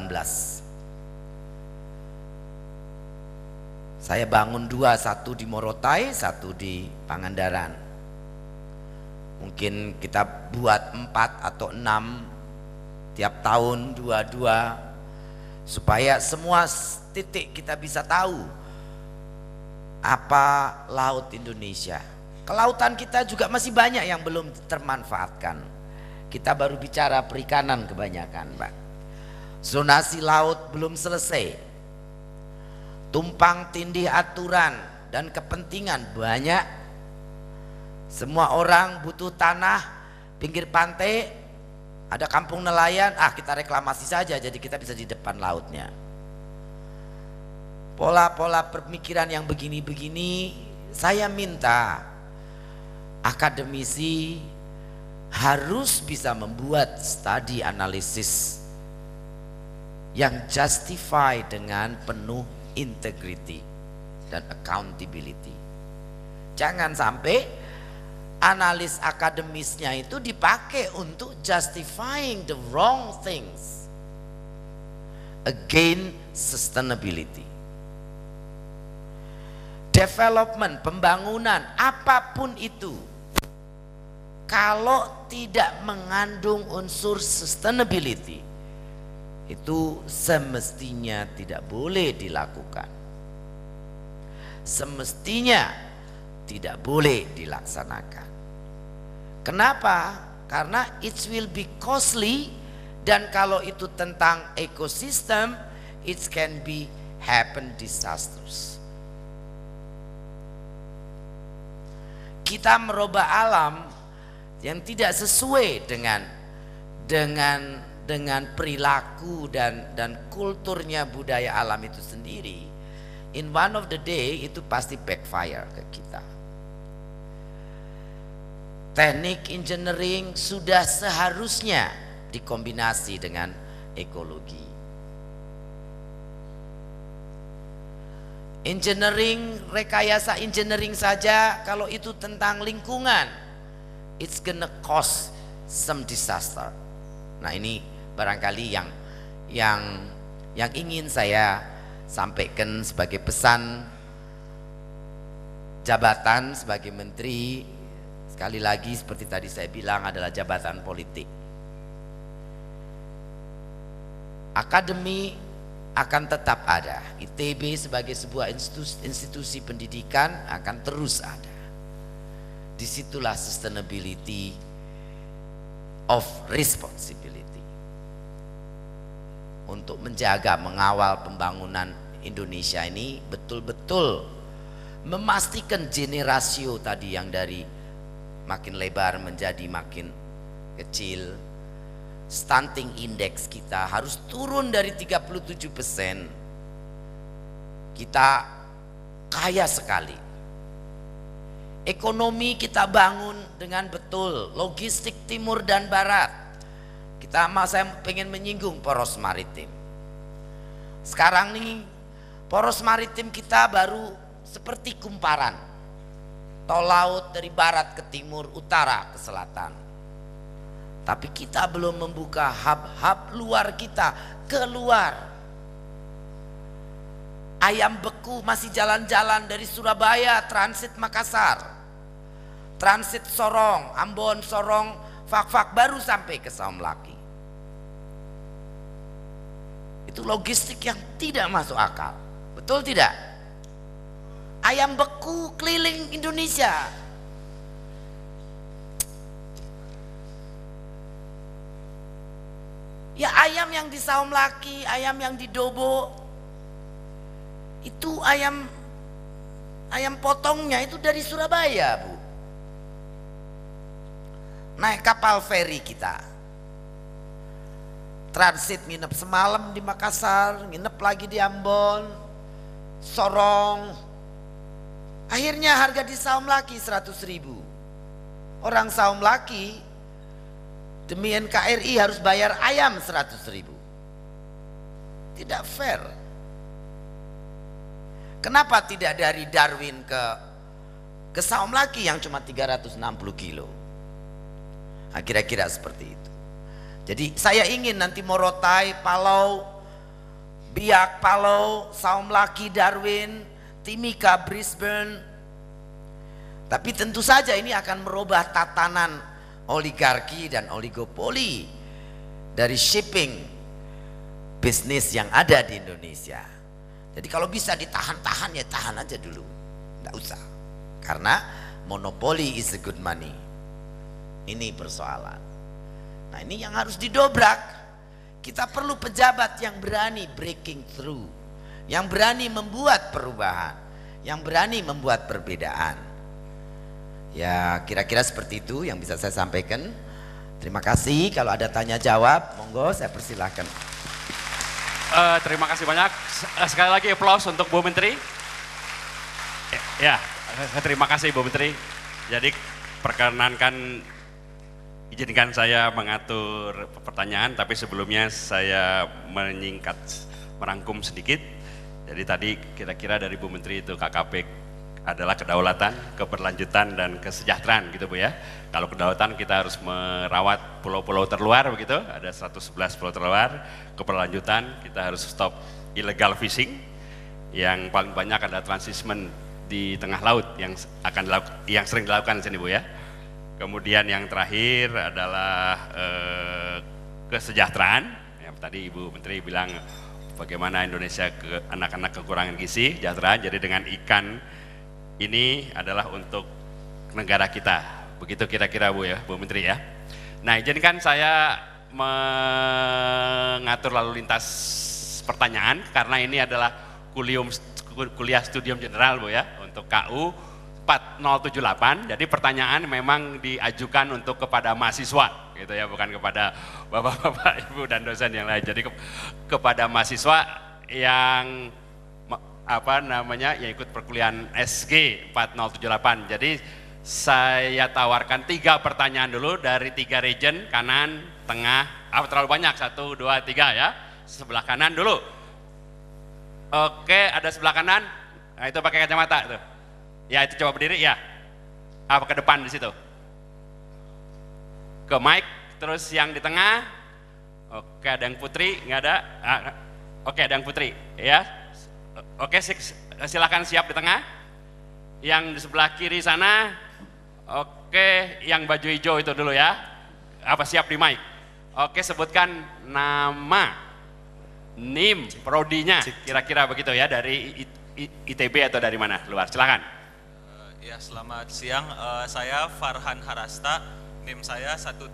Saya bangun 2, satu di Morotai, satu di Pangandaran. Mungkin kita buat 4 atau 6 tiap tahun, 2-2, supaya semua titik kita bisa tahu apa laut Indonesia. Kelautan kita juga masih banyak yang belum termanfaatkan. Kita baru bicara perikanan kebanyakan, Pak. Zonasi laut belum selesai. Tumpang tindih aturan dan kepentingan banyak. Semua orang butuh tanah pinggir pantai, ada kampung nelayan, kita reklamasi saja jadi kita bisa di depan lautnya. Pola-pola pemikiran yang begini-begini, saya minta akademisi harus bisa membuat studi analisis yang justify dengan penuh integrity dan accountability. Jangan sampai analis akademisnya itu dipakai untuk justifying the wrong things against sustainability. Development, pembangunan, apapun itu, kalau tidak mengandung unsur sustainability, itu semestinya tidak boleh dilakukan. Semestinya tidak boleh dilaksanakan. Kenapa? Karena it will be costly, dan kalau itu tentang ekosistem, it can be happen disasters. Kita merubah alam yang tidak sesuai dengan perilaku dan kulturnya budaya alam itu sendiri. In one of the day itu pasti backfire ke kita. Teknik engineering sudah seharusnya dikombinasi dengan ekologi. Engineering, rekayasa engineering saja kalau itu tentang lingkungan, it's gonna cause some disaster. Nah, ini barangkali yang ingin saya sampaikan sebagai pesan jabatan sebagai menteri. Sekali lagi seperti tadi saya bilang, adalah jabatan politik. Akademi akan tetap ada. ITB sebagai sebuah institusi pendidikan akan terus ada. Disitulah sustainability of responsibility. Untuk menjaga, mengawal pembangunan Indonesia ini betul-betul memastikan generasio tadi yang dari makin lebar menjadi makin kecil. Stunting index kita harus turun dari 37%. Kita kaya sekali. Ekonomi kita bangun dengan betul, logistik timur dan barat. Saya pengen menyinggung poros maritim. Sekarang nih poros maritim kita baru seperti kumparan. Tol laut dari barat ke timur, utara ke selatan. Tapi kita belum membuka hub-hub luar kita keluar. Ayam beku masih jalan-jalan dari Surabaya, transit Makassar, transit Sorong, Ambon, Sorong, Fak-Fak, baru sampai ke Saumlaki. Itu logistik yang tidak masuk akal. Betul tidak? Ayam beku keliling Indonesia. Ya ayam yang di Saum Laki, ayam yang di Dobo, itu ayam potongnya itu dari Surabaya, Bu. Naik kapal feri kita, transit nginep semalam di Makassar, nginep lagi di Ambon, Sorong. Akhirnya harga di Saum Laki 100.000. Orang Saum Laki demi NKRI harus bayar ayam 100.000. Tidak fair. Kenapa tidak dari Darwin ke Saum Laki yang cuma 360 kilo? Nah, kira-kira seperti itu. Jadi saya ingin nanti Morotai, Palau, Biak, Palau, Saum Laki, Darwin, Timika, Brisbane. Tapi tentu saja ini akan merubah tatanan oligarki dan oligopoli dari shipping bisnis yang ada di Indonesia. Jadi kalau bisa ditahan-tahan ya tahan aja dulu, nggak usah. Karena monopoli is a good money. Ini persoalan. Nah ini yang harus didobrak. Kita perlu pejabat yang berani breaking through, yang berani membuat perubahan, yang berani membuat perbedaan. Ya kira-kira seperti itu yang bisa saya sampaikan. Terima kasih. Kalau ada tanya jawab, monggo saya persilahkan. Terima kasih banyak. Sekali lagi aplaus untuk Bu Menteri. Ya, terima kasih Bu Menteri. Jadi perkenankan, izinkan saya mengatur pertanyaan, tapi sebelumnya saya merangkum sedikit. Jadi tadi kira-kira dari Bu Menteri itu KKP adalah kedaulatan, keberlanjutan, dan kesejahteraan gitu Bu ya. Kalau kedaulatan kita harus merawat pulau-pulau terluar begitu, ada 111 pulau terluar. Keberlanjutan kita harus stop illegal fishing, yang paling banyak ada transshipment di tengah laut yang sering dilakukan di sini Bu ya. Kemudian yang terakhir adalah kesejahteraan. Yang tadi Ibu Menteri bilang bagaimana Indonesia anak-anak kekurangan gizi, kesejahteraan. Jadi dengan ikan ini adalah untuk negara kita, begitu kira-kira Bu ya, Bu Menteri ya. Nah izinkan saya mengatur lalu lintas pertanyaan karena ini adalah kuliah studium general Bu ya, untuk KU 4078. Jadi pertanyaan memang diajukan untuk kepada mahasiswa gitu ya, bukan kepada bapak-bapak, ibu dan dosen yang lain. Jadi kepada mahasiswa yang yang ikut perkuliahan SG 4078. Jadi saya tawarkan 3 pertanyaan dulu dari 3 region, kanan, tengah, terlalu banyak, 1, 2, 3 ya. Sebelah kanan dulu. Oke, ada sebelah kanan. Nah, itu pakai kacamata tuh. Ya, itu coba berdiri ya. Apa ke depan di situ? Ke mic, terus yang di tengah. Oke, ada yang putri, nggak ada. Oke, ada yang putri, ya. Oke, silakan siap di tengah. Yang di sebelah kiri sana. Oke, yang baju hijau itu dulu ya. Apa siap di mic? Oke, sebutkan nama, NIM, prodinya, kira-kira begitu ya, dari ITB atau dari mana? Luar, silakan. Ya, selamat siang. Saya Farhan Harasta. NIM saya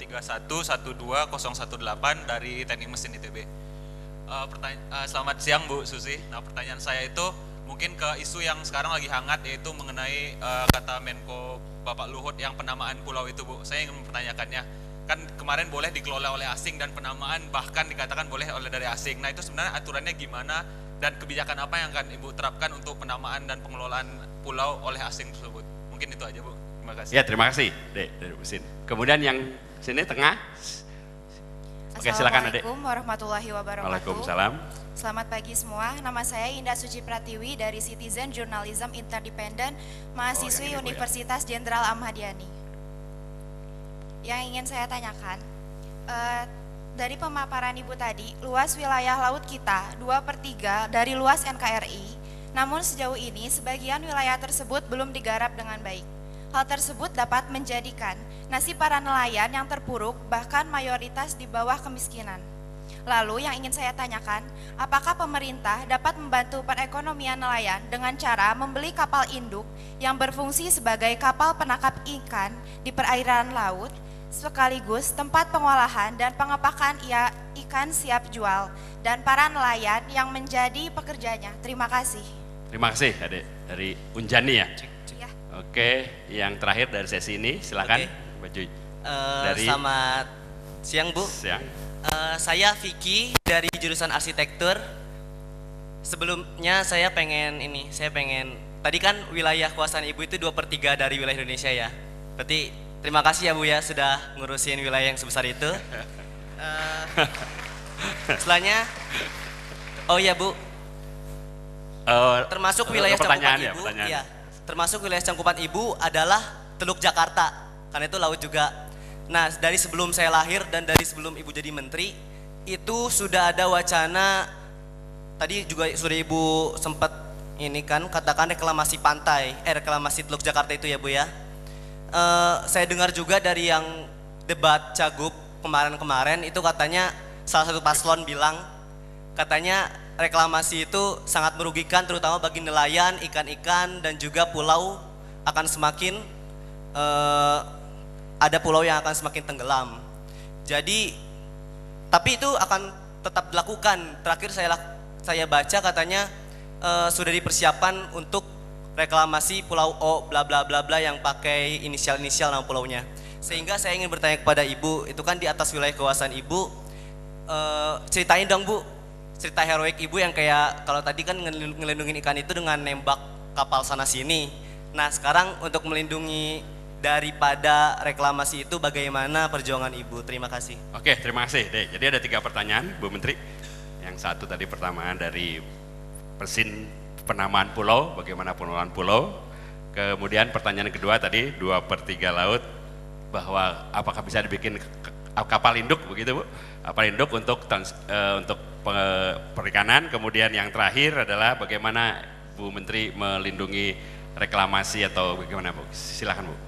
1311218 dari Teknik Mesin ITB. Selamat siang Bu Susi. Nah, pertanyaan saya itu mungkin ke isu yang sekarang lagi hangat, yaitu mengenai kata Menko Bapak Luhut yang penamaan pulau itu Bu. Saya ingin mempertanyakannya, kan kemarin boleh dikelola oleh asing dan penamaan bahkan dikatakan boleh oleh dari asing. Nah itu sebenarnya aturannya gimana dan kebijakan apa yang akan Ibu terapkan untuk penamaan dan pengelolaan pulau oleh asing tersebut? Mungkin itu aja Bu. Terima kasih. Ya, terima kasih Dek dari mesin. Kemudian yang sini tengah. Oke, silakan Adek. Assalamualaikum warahmatullahi wabarakatuh. Waalaikumsalam. Selamat pagi semua. Nama saya Indah Suci Pratiwi dari Citizen Journalism Interdependent, mahasiswi Universitas Jenderal Ahmad Yani. Yang ingin saya tanyakan, dari pemaparan Ibu tadi, luas wilayah laut kita 2/3 dari luas NKRI, namun sejauh ini sebagian wilayah tersebut belum digarap dengan baik. Hal tersebut dapat menjadikan nasib para nelayan yang terpuruk, bahkan mayoritas di bawah kemiskinan. Lalu yang ingin saya tanyakan, apakah pemerintah dapat membantu perekonomian nelayan dengan cara membeli kapal induk yang berfungsi sebagai kapal penangkap ikan di perairan laut, sekaligus tempat pengolahan dan pengepakan ikan siap jual dan para nelayan yang menjadi pekerjanya. Terima kasih. Terima kasih Adik dari Unjani ya. Ya. Oke, yang terakhir dari sesi ini silakan Mbak Joy. Dari Selamat siang Bu. siang. Saya Vicky dari jurusan arsitektur. Sebelumnya saya pengen tadi kan wilayah kekuasaan Ibu itu 2/3 dari wilayah Indonesia ya. Berarti terima kasih ya Bu ya sudah ngurusin wilayah yang sebesar itu. Setelahnya, oh ya Bu, termasuk wilayah cangkupan Ibu, ya, termasuk wilayah cangkupan Ibu adalah Teluk Jakarta, karena itu laut juga. Nah, dari sebelum saya lahir dan dari sebelum Ibu jadi menteri, itu sudah ada wacana, tadi juga sudah Ibu sempat ini kan, katakan reklamasi pantai, reklamasi Teluk Jakarta itu ya Bu ya. Saya dengar juga dari yang debat Cagup kemarin-kemarin, itu katanya salah satu paslon bilang, katanya reklamasi itu sangat merugikan terutama bagi nelayan, ikan-ikan, dan juga pulau akan semakin ada pulau yang akan semakin tenggelam. Jadi, tapi itu akan tetap dilakukan. Terakhir saya baca katanya sudah dipersiapkan untuk reklamasi Pulau O bla bla bla bla yang pakai inisial-inisial nama pulaunya. Sehingga saya ingin bertanya kepada Ibu, itu kan di atas wilayah kekuasaan Ibu, ceritain dong Bu, cerita heroik Ibu yang kayak kalau tadi kan ngelindungin ikan itu dengan nembak kapal sana sini. Nah, sekarang untuk melindungi daripada reklamasi itu bagaimana perjuangan Ibu? Terima kasih. Oke, terima kasih. Jadi ada 3 pertanyaan Bu Menteri. Yang satu tadi pertama dari penamaan pulau, bagaimana pengelolaan pulau. Kemudian pertanyaan kedua tadi 2/3 laut, bahwa apakah bisa dibikin kapal induk begitu Bu? Kapal induk untuk perikanan. Kemudian yang terakhir adalah bagaimana Bu Menteri melindungi reklamasi atau bagaimana Bu? Silakan Bu.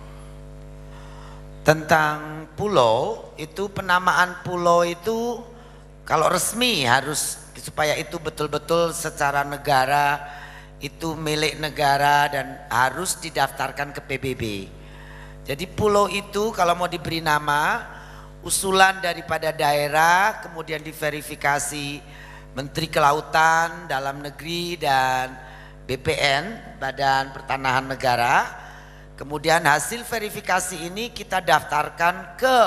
Tentang pulau, itu penamaan pulau itu kalau resmi harus supaya itu betul-betul secara negara, itu milik negara dan harus didaftarkan ke PBB. Jadi pulau itu kalau mau diberi nama, usulan daripada daerah, kemudian diverifikasi Menteri Kelautan, Dalam Negeri, dan BPN, Badan Pertanahan Negara. Kemudian hasil verifikasi ini kita daftarkan ke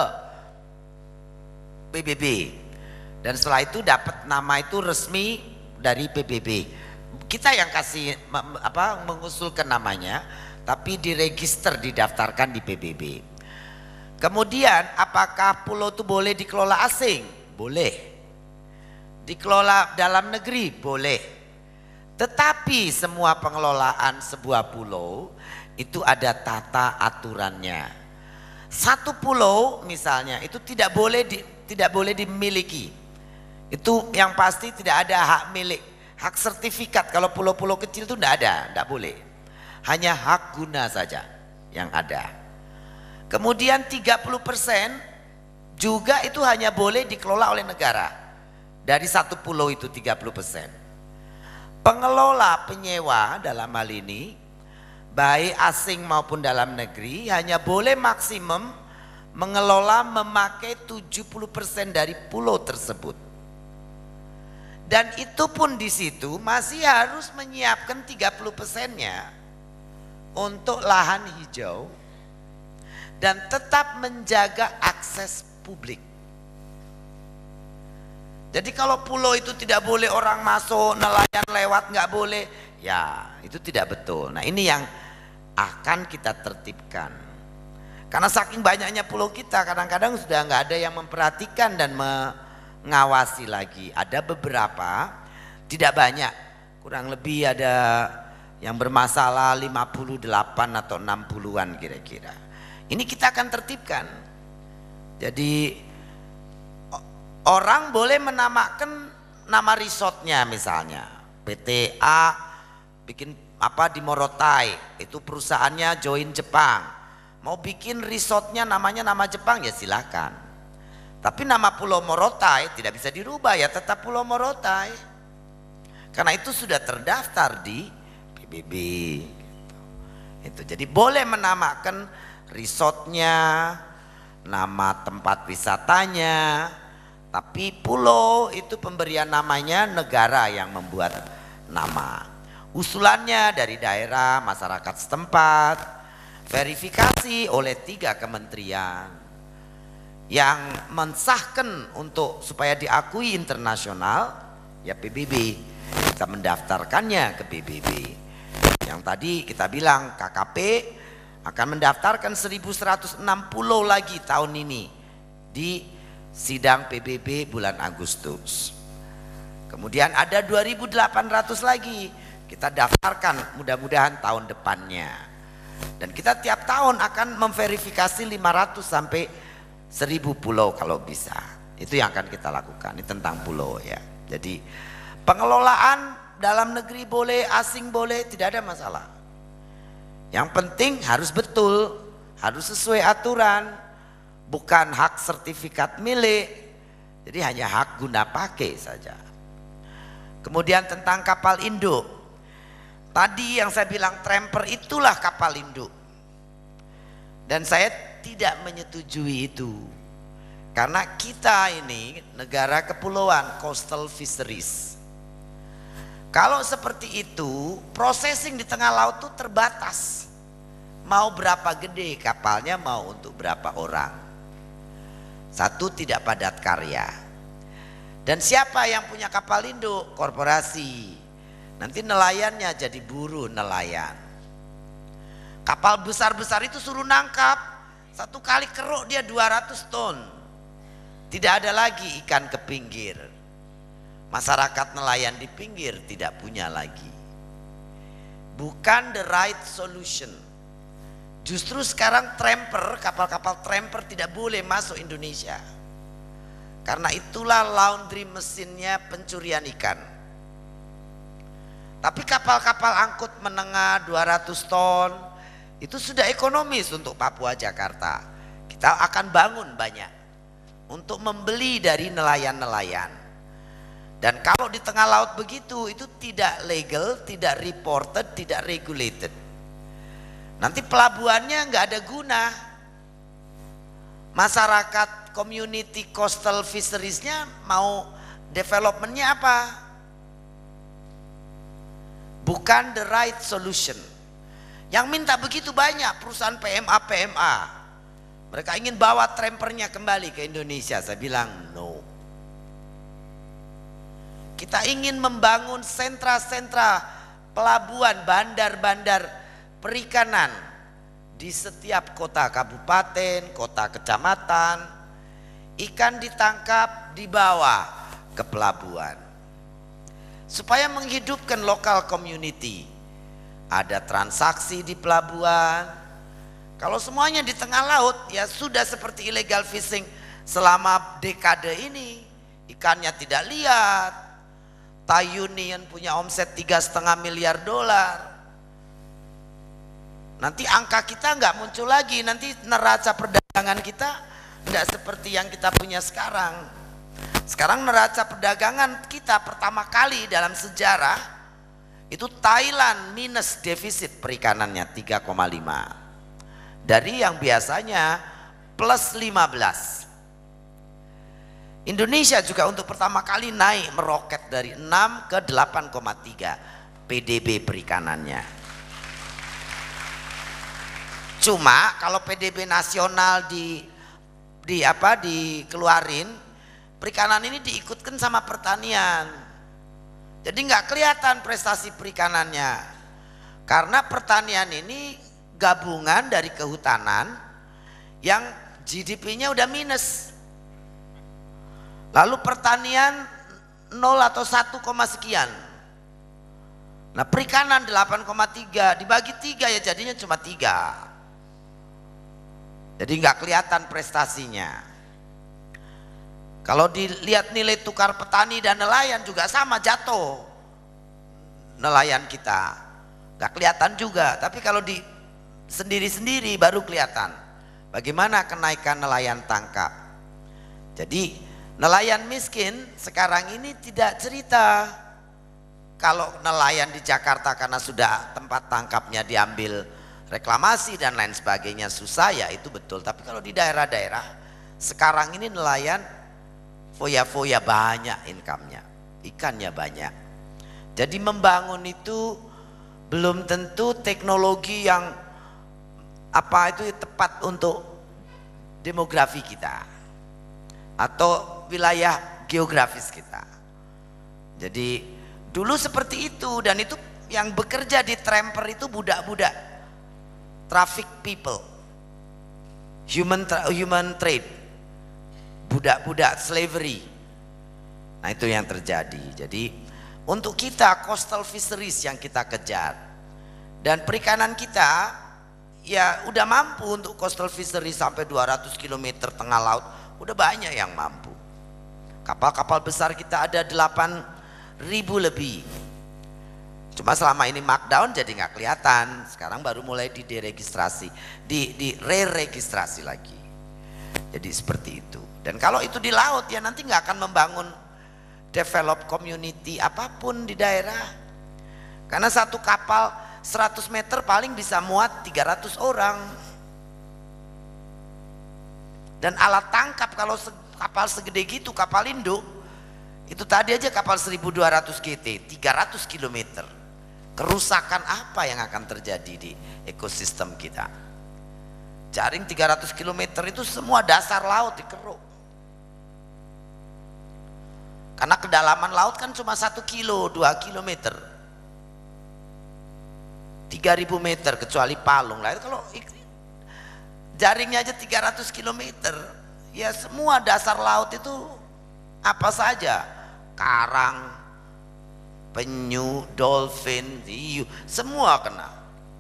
PBB. Dan setelah itu dapat nama itu resmi dari PBB. Kita yang kasih mengusulkan namanya, tapi diregister, didaftarkan di PBB. Kemudian apakah pulau itu boleh dikelola asing? Boleh. Dikelola dalam negeri? Boleh. Tetapi semua pengelolaan sebuah pulau itu ada tata aturannya. Satu pulau misalnya itu tidak boleh dimiliki. Itu yang pasti tidak ada hak milik, hak sertifikat. Kalau pulau-pulau kecil itu tidak boleh. Hanya hak guna saja yang ada. Kemudian 30% juga itu hanya boleh dikelola oleh negara. Dari satu pulau itu 30%. Pengelola penyewa dalam hal ini, baik asing maupun dalam negeri, hanya boleh maksimum mengelola memakai 70% dari pulau tersebut. Dan itu pun di situ masih harus menyiapkan 30%-nya untuk lahan hijau dan tetap menjaga akses publik. Jadi kalau pulau itu tidak boleh orang masuk, nelayan lewat nggak boleh, ya itu tidak betul. Nah ini yang akan kita tertibkan. Karena saking banyaknya pulau kita, kadang-kadang sudah nggak ada yang memperhatikan dan mengawasi lagi. Ada beberapa, tidak banyak, kurang lebih ada yang bermasalah 58 atau 60-an kira-kira. Ini kita akan tertibkan. Jadi orang boleh menamakan nama resortnya misalnya. PT A bikin apa di Morotai, itu perusahaannya join Jepang. Mau bikin resortnya namanya nama Jepang ya silakan. Tapi nama Pulau Morotai tidak bisa dirubah ya, tetap Pulau Morotai. Karena itu sudah terdaftar di PBB. Itu jadi boleh menamakan resortnya, nama tempat wisatanya. Tapi pulau itu pemberian namanya negara yang membuat nama. Usulannya dari daerah, masyarakat setempat, verifikasi oleh 3 kementerian yang mensahkan untuk supaya diakui internasional, ya PBB. Kita mendaftarkannya ke PBB. Yang tadi kita bilang KKP akan mendaftarkan 1160 lagi tahun ini di sidang PBB bulan Agustus. Kemudian ada 2.800 lagi kita daftarkan mudah-mudahan tahun depannya. Dan kita tiap tahun akan memverifikasi 500 sampai 1000 pulau kalau bisa. Itu yang akan kita lakukan. Ini tentang pulau ya. Jadi pengelolaan dalam negeri boleh, asing boleh, tidak ada masalah. Yang penting harus betul, harus sesuai aturan. Bukan hak sertifikat milik, jadi hanya hak guna pakai saja. Kemudian tentang kapal induk, tadi yang saya bilang tramper itulah kapal induk, dan saya tidak menyetujui itu karena kita ini negara kepulauan, coastal fisheries. Kalau seperti itu, processing di tengah laut itu terbatas. Mau berapa gede kapalnya, mau untuk berapa orang. Satu, tidak padat karya. Dan siapa yang punya kapal induk? Korporasi. Nanti nelayannya jadi buruh nelayan. Kapal besar-besar itu suruh nangkap, satu kali keruk dia 200 ton. Tidak ada lagi ikan ke pinggir. Masyarakat nelayan di pinggir tidak punya lagi. Bukan the right solution. Justru sekarang tramper, kapal-kapal tramper tidak boleh masuk Indonesia. Karena itulah laundry mesinnya pencurian ikan. Tapi kapal-kapal angkut menengah 200 ton itu sudah ekonomis untuk Papua Jakarta. Kita akan bangun banyak untuk membeli dari nelayan-nelayan. Dan kalau di tengah laut begitu, itu tidak legal, tidak reported, tidak regulated. Nanti pelabuhannya nggak ada guna. Masyarakat community coastal fisheriesnya mau developmentnya apa? Bukan the right solution. Yang minta begitu banyak perusahaan PMA. Mereka ingin bawa trampernya kembali ke Indonesia. Saya bilang no. Kita ingin membangun sentra-sentra pelabuhan, bandar-bandar perikanan di setiap kota kabupaten, kota kecamatan. Ikan ditangkap dibawa ke pelabuhan supaya menghidupkan lokal community. Ada transaksi di pelabuhan. Kalau semuanya di tengah laut, ya sudah seperti illegal fishing selama dekade ini. Ikannya tidak lihat. Thai Union punya omset 3,5 miliar dolar. Nanti angka kita nggak muncul lagi, nanti neraca perdagangan kita nggak seperti yang kita punya sekarang. Sekarang neraca perdagangan kita pertama kali dalam sejarah itu Thailand minus defisit perikanannya 3,5 dari yang biasanya plus 15. Indonesia juga untuk pertama kali naik meroket dari 6 ke 8,3 PDB perikanannya. Cuma kalau PDB nasional dikeluarin, perikanan ini diikutkan sama pertanian. Jadi nggak kelihatan prestasi perikanannya. Karena pertanian ini gabungan dari kehutanan yang GDP-nya udah minus. Lalu pertanian 0 atau 1, sekian. Nah perikanan 8,3 dibagi 3 ya jadinya cuma 3. Jadi nggak kelihatan prestasinya. Kalau dilihat nilai tukar petani dan nelayan juga sama, jatuh nelayan kita, nggak kelihatan juga. Tapi kalau di sendiri-sendiri baru kelihatan bagaimana kenaikan nelayan tangkap. Jadi nelayan miskin sekarang ini tidak cerita kalau nelayan di Jakarta karena sudah tempat tangkapnya diambil reklamasi dan lain sebagainya susah, ya itu betul. Tapi kalau di daerah-daerah sekarang ini nelayan foya-foya banyak income-nya, ikannya banyak. Jadi membangun itu belum tentu teknologi yang itu tepat untuk demografi kita atau wilayah geografis kita. Jadi dulu seperti itu, dan itu yang bekerja di Tramper itu budak-budak, traffic people, human trade, budak-budak slavery. Nah itu yang terjadi. Jadi untuk kita coastal fisheries yang kita kejar, dan perikanan kita ya udah mampu untuk coastal fisheries sampai 200 km tengah laut, udah banyak yang mampu. Kapal-kapal besar kita ada 8.000 lebih. Cuma selama ini markdown jadi nggak kelihatan. Sekarang baru mulai dideregistrasi, di re-registrasi lagi. Jadi seperti itu. Dan kalau itu di laut ya nanti nggak akan membangun develop community apapun di daerah. Karena satu kapal 100 meter paling bisa muat 300 orang. Dan alat tangkap kalau kapal segede gitu, kapal induk, itu tadi aja kapal 1200 GT, 300 km. Kerusakan apa yang akan terjadi di ekosistem kita? Jaring 300 km itu semua dasar laut dikeruk. Karena kedalaman laut kan cuma 1 kilo, 2 kilometer. 3.000 meter kecuali palung lah. Kalau jaringnya aja 300 km, ya semua dasar laut itu apa saja, karang, penyu, dolphin, hiu, semua kena.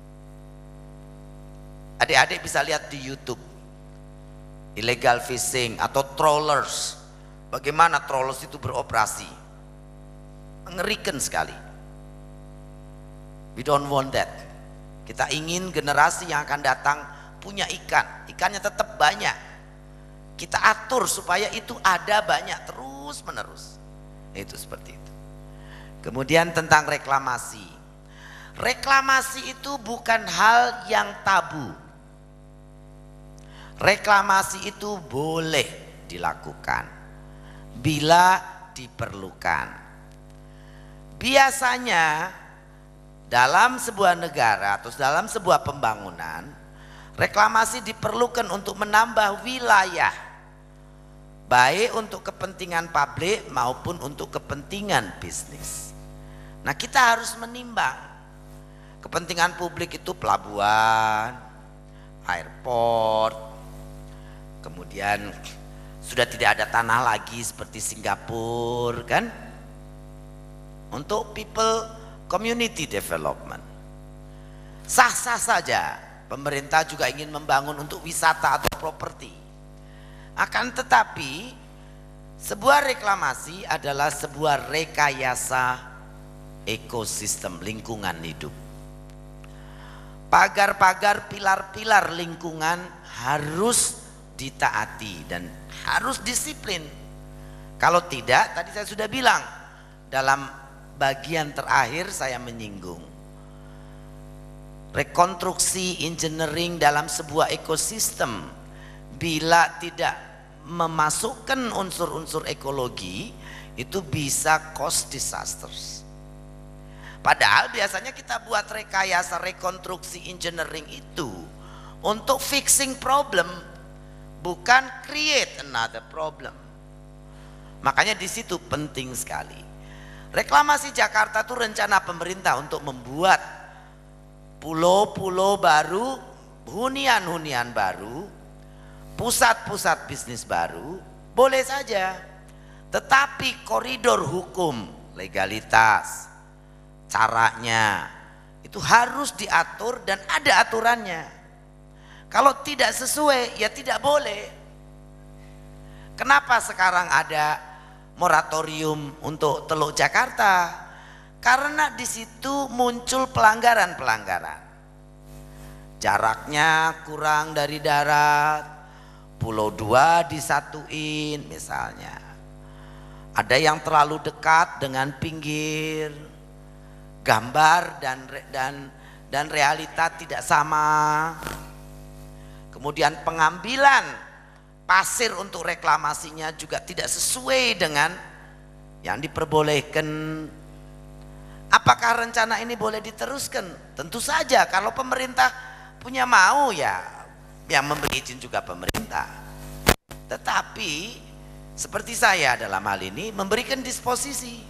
Adik-adik bisa lihat di YouTube illegal fishing atau trawlers, bagaimana trawlers itu beroperasi, mengerikan sekali. We don't want that. Kita ingin generasi yang akan datang punya ikan, ikannya tetap banyak. Kita atur supaya itu ada banyak terus menerus. Itu seperti itu. Kemudian tentang reklamasi. Reklamasi itu bukan hal yang tabu. Reklamasi itu boleh dilakukan bila diperlukan. Biasanya dalam sebuah negara atau dalam sebuah pembangunan, reklamasi diperlukan untuk menambah wilayah, baik untuk kepentingan publik maupun untuk kepentingan bisnis. Nah kita harus menimbang kepentingan publik itu pelabuhan, airport, kemudian sudah tidak ada tanah lagi seperti Singapura kan, untuk people community development. Sah-sah saja pemerintah juga ingin membangun untuk wisata atau properti. Akan tetapi sebuah reklamasi adalah sebuah rekayasa ekosistem lingkungan hidup. Pagar-pagar, pilar-pilar lingkungan harus ditaati dan harus disiplin. Kalau tidak, tadi saya sudah bilang dalam bagian terakhir saya menyinggung rekonstruksi engineering dalam sebuah ekosistem bila tidak memasukkan unsur-unsur ekologi itu bisa cause disasters. Padahal biasanya kita buat rekayasa rekonstruksi engineering itu untuk fixing problem, bukan create another problem. Makanya di situ penting sekali. Reklamasi Jakarta itu rencana pemerintah untuk membuat pulau-pulau baru, hunian-hunian baru, pusat-pusat bisnis baru, boleh saja. Tetapi koridor hukum, legalitas, caranya itu harus diatur dan ada aturannya. Kalau tidak sesuai ya tidak boleh. Kenapa sekarang ada moratorium untuk Teluk Jakarta? Karena di situ muncul pelanggaran-pelanggaran. Jaraknya kurang dari darat, pulau 2 disatuin misalnya. Ada yang terlalu dekat dengan pinggir, gambar dan realita tidak sama. Kemudian pengambilan pasir untuk reklamasinya juga tidak sesuai dengan yang diperbolehkan. Apakah rencana ini boleh diteruskan? Tentu saja, kalau pemerintah punya mau ya yang memberi izin juga pemerintah. Tetapi seperti saya dalam hal ini memberikan disposisi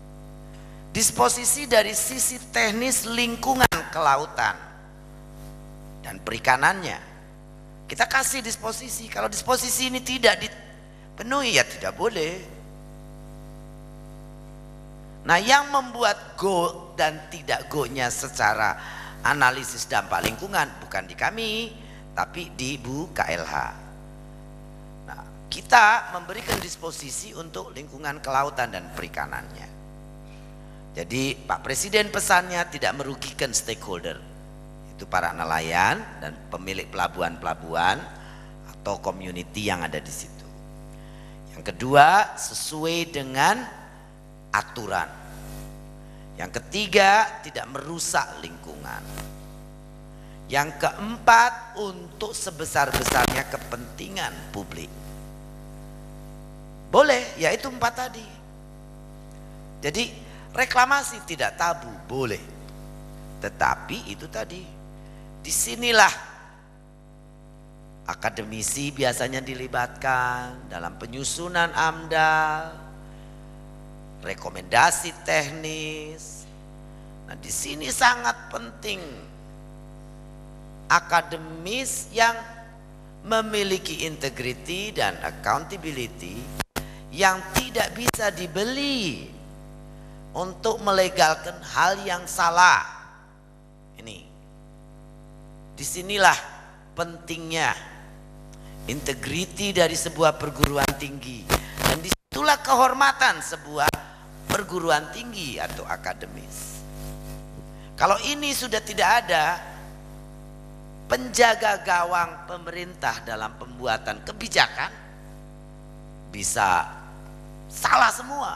dari sisi teknis lingkungan kelautan dan perikanannya. Kita kasih disposisi. Kalau disposisi ini tidak dipenuhi ya tidak boleh. Nah, yang membuat go dan tidak go-nya secara analisis dampak lingkungan bukan di kami, tapi di Bu KLH. Nah, kita memberikan disposisi untuk lingkungan kelautan dan perikanannya. Jadi Pak Presiden pesannya tidak merugikan stakeholder, itu para nelayan dan pemilik pelabuhan-pelabuhan atau community yang ada di situ. Yang kedua, sesuai dengan aturan. Yang ketiga, tidak merusak lingkungan. Yang keempat, untuk sebesar-besarnya kepentingan publik. Boleh, yaitu 4 tadi. Jadi reklamasi tidak tabu, boleh. Tetapi itu tadi, disinilah akademisi biasanya dilibatkan dalam penyusunan AMDAL, rekomendasi teknis. Nah, di sini sangat penting akademis yang memiliki integriti dan accountability yang tidak bisa dibeli untuk melegalkan hal yang salah. Ini, disinilah pentingnya integriti dari sebuah perguruan tinggi, dan disitulah kehormatan sebuah perguruan tinggi atau akademis. Kalau ini sudah tidak ada, penjaga gawang pemerintah dalam pembuatan kebijakan bisa salah semua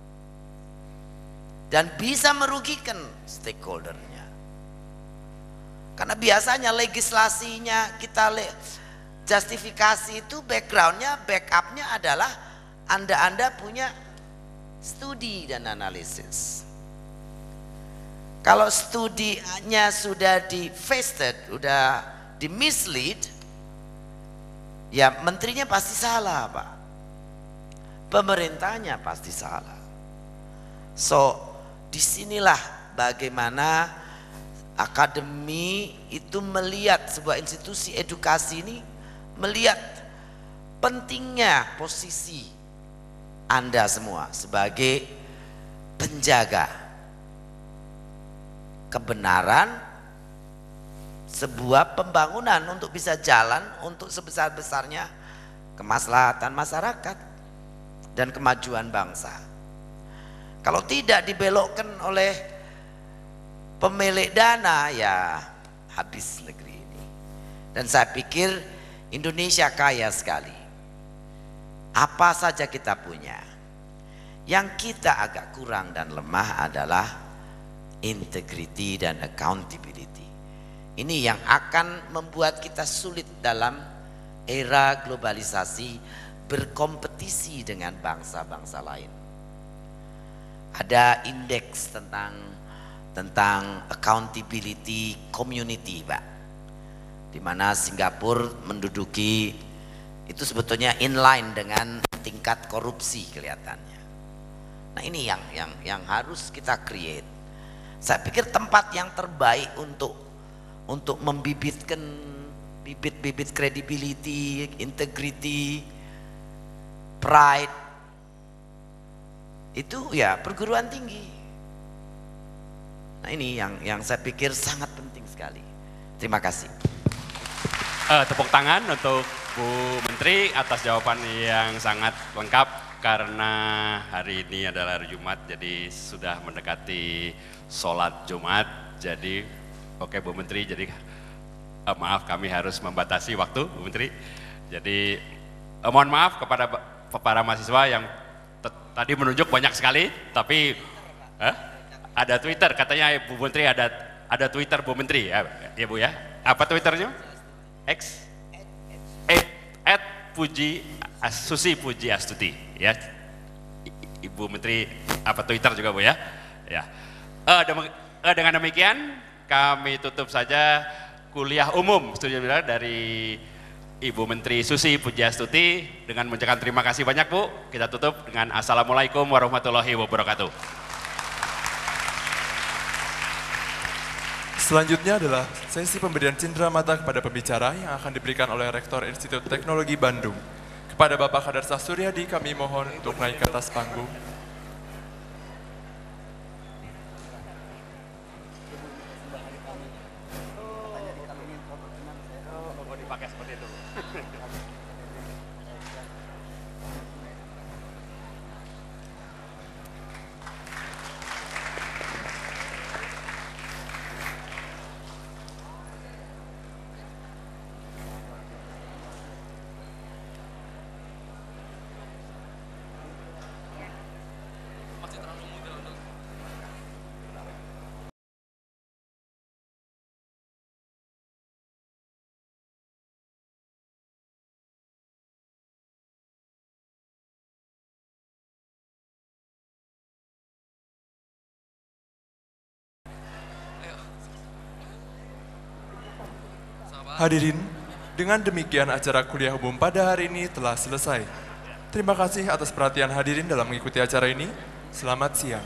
dan bisa merugikan stakeholdernya. Karena biasanya legislasinya kita justifikasi itu backgroundnya, backupnya adalah Anda punya studi dan analisis. Kalau studinya sudah di-fasted, sudah di-mislead, ya menterinya pasti salah, Pak. Pemerintahnya pasti salah. So, disinilah bagaimana akademi itu melihat sebuah institusi edukasi ini, melihat pentingnya posisi Anda semua sebagai penjaga kebenaran sebuah pembangunan untuk bisa jalan untuk sebesar-besarnya kemaslahatan masyarakat dan kemajuan bangsa. Kalau tidak dibelokkan oleh pemilik dana, ya habis negeri ini. Dan saya pikir Indonesia kaya sekali. Apa saja kita punya. Yang kita agak kurang dan lemah adalah integrity dan accountability. Ini yang akan membuat kita sulit dalam era globalisasi berkompetisi dengan bangsa-bangsa lain. Ada indeks tentang accountability community, Pak, di mana Singapura menduduki itu sebetulnya inline dengan tingkat korupsi kelihatannya. Nah, ini yang harus kita create. Saya pikir tempat yang terbaik untuk membibitkan bibit-bibit credibility, integrity, pride itu ya perguruan tinggi. Nah, ini yang saya pikir sangat penting sekali. Terima kasih. Tepuk tangan untuk Bu Menteri atas jawaban yang sangat lengkap, karena hari ini adalah hari Jumat, jadi sudah mendekati sholat Jumat. Jadi oke Bu Menteri, jadi maaf kami harus membatasi waktu Bu Menteri. Jadi mohon maaf kepada para mahasiswa yang tadi menunjuk banyak sekali, tapi ada Twitter katanya Bu Menteri ada ada Twitter Bu Menteri ya, ya Bu ya. Apa Twitternya? X? Susi Puji Astuti ya. Ibu Menteri apa Twitter juga Bu ya. Ya. Dengan demikian kami tutup saja kuliah umum studi dari Ibu Menteri Susi Pujiastuti dengan mengucapkan terima kasih banyak Bu. Kita tutup dengan Assalamualaikum warahmatullahi wabarakatuh. Selanjutnya adalah sesi pemberian cindera mata kepada pembicara yang akan diberikan oleh Rektor Institut Teknologi Bandung. Kepada Bapak Kadarsah Suryadi kami mohon untuk naik ke atas panggung. Hadirin, dengan demikian acara kuliah umum pada hari ini telah selesai. Terima kasih atas perhatian hadirin dalam mengikuti acara ini. Selamat siang.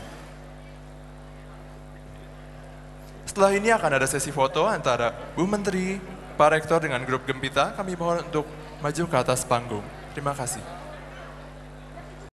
Setelah ini akan ada sesi foto antara Bu Menteri, Pak Rektor dengan grup Gempita. Kami mohon untuk maju ke atas panggung. Terima kasih.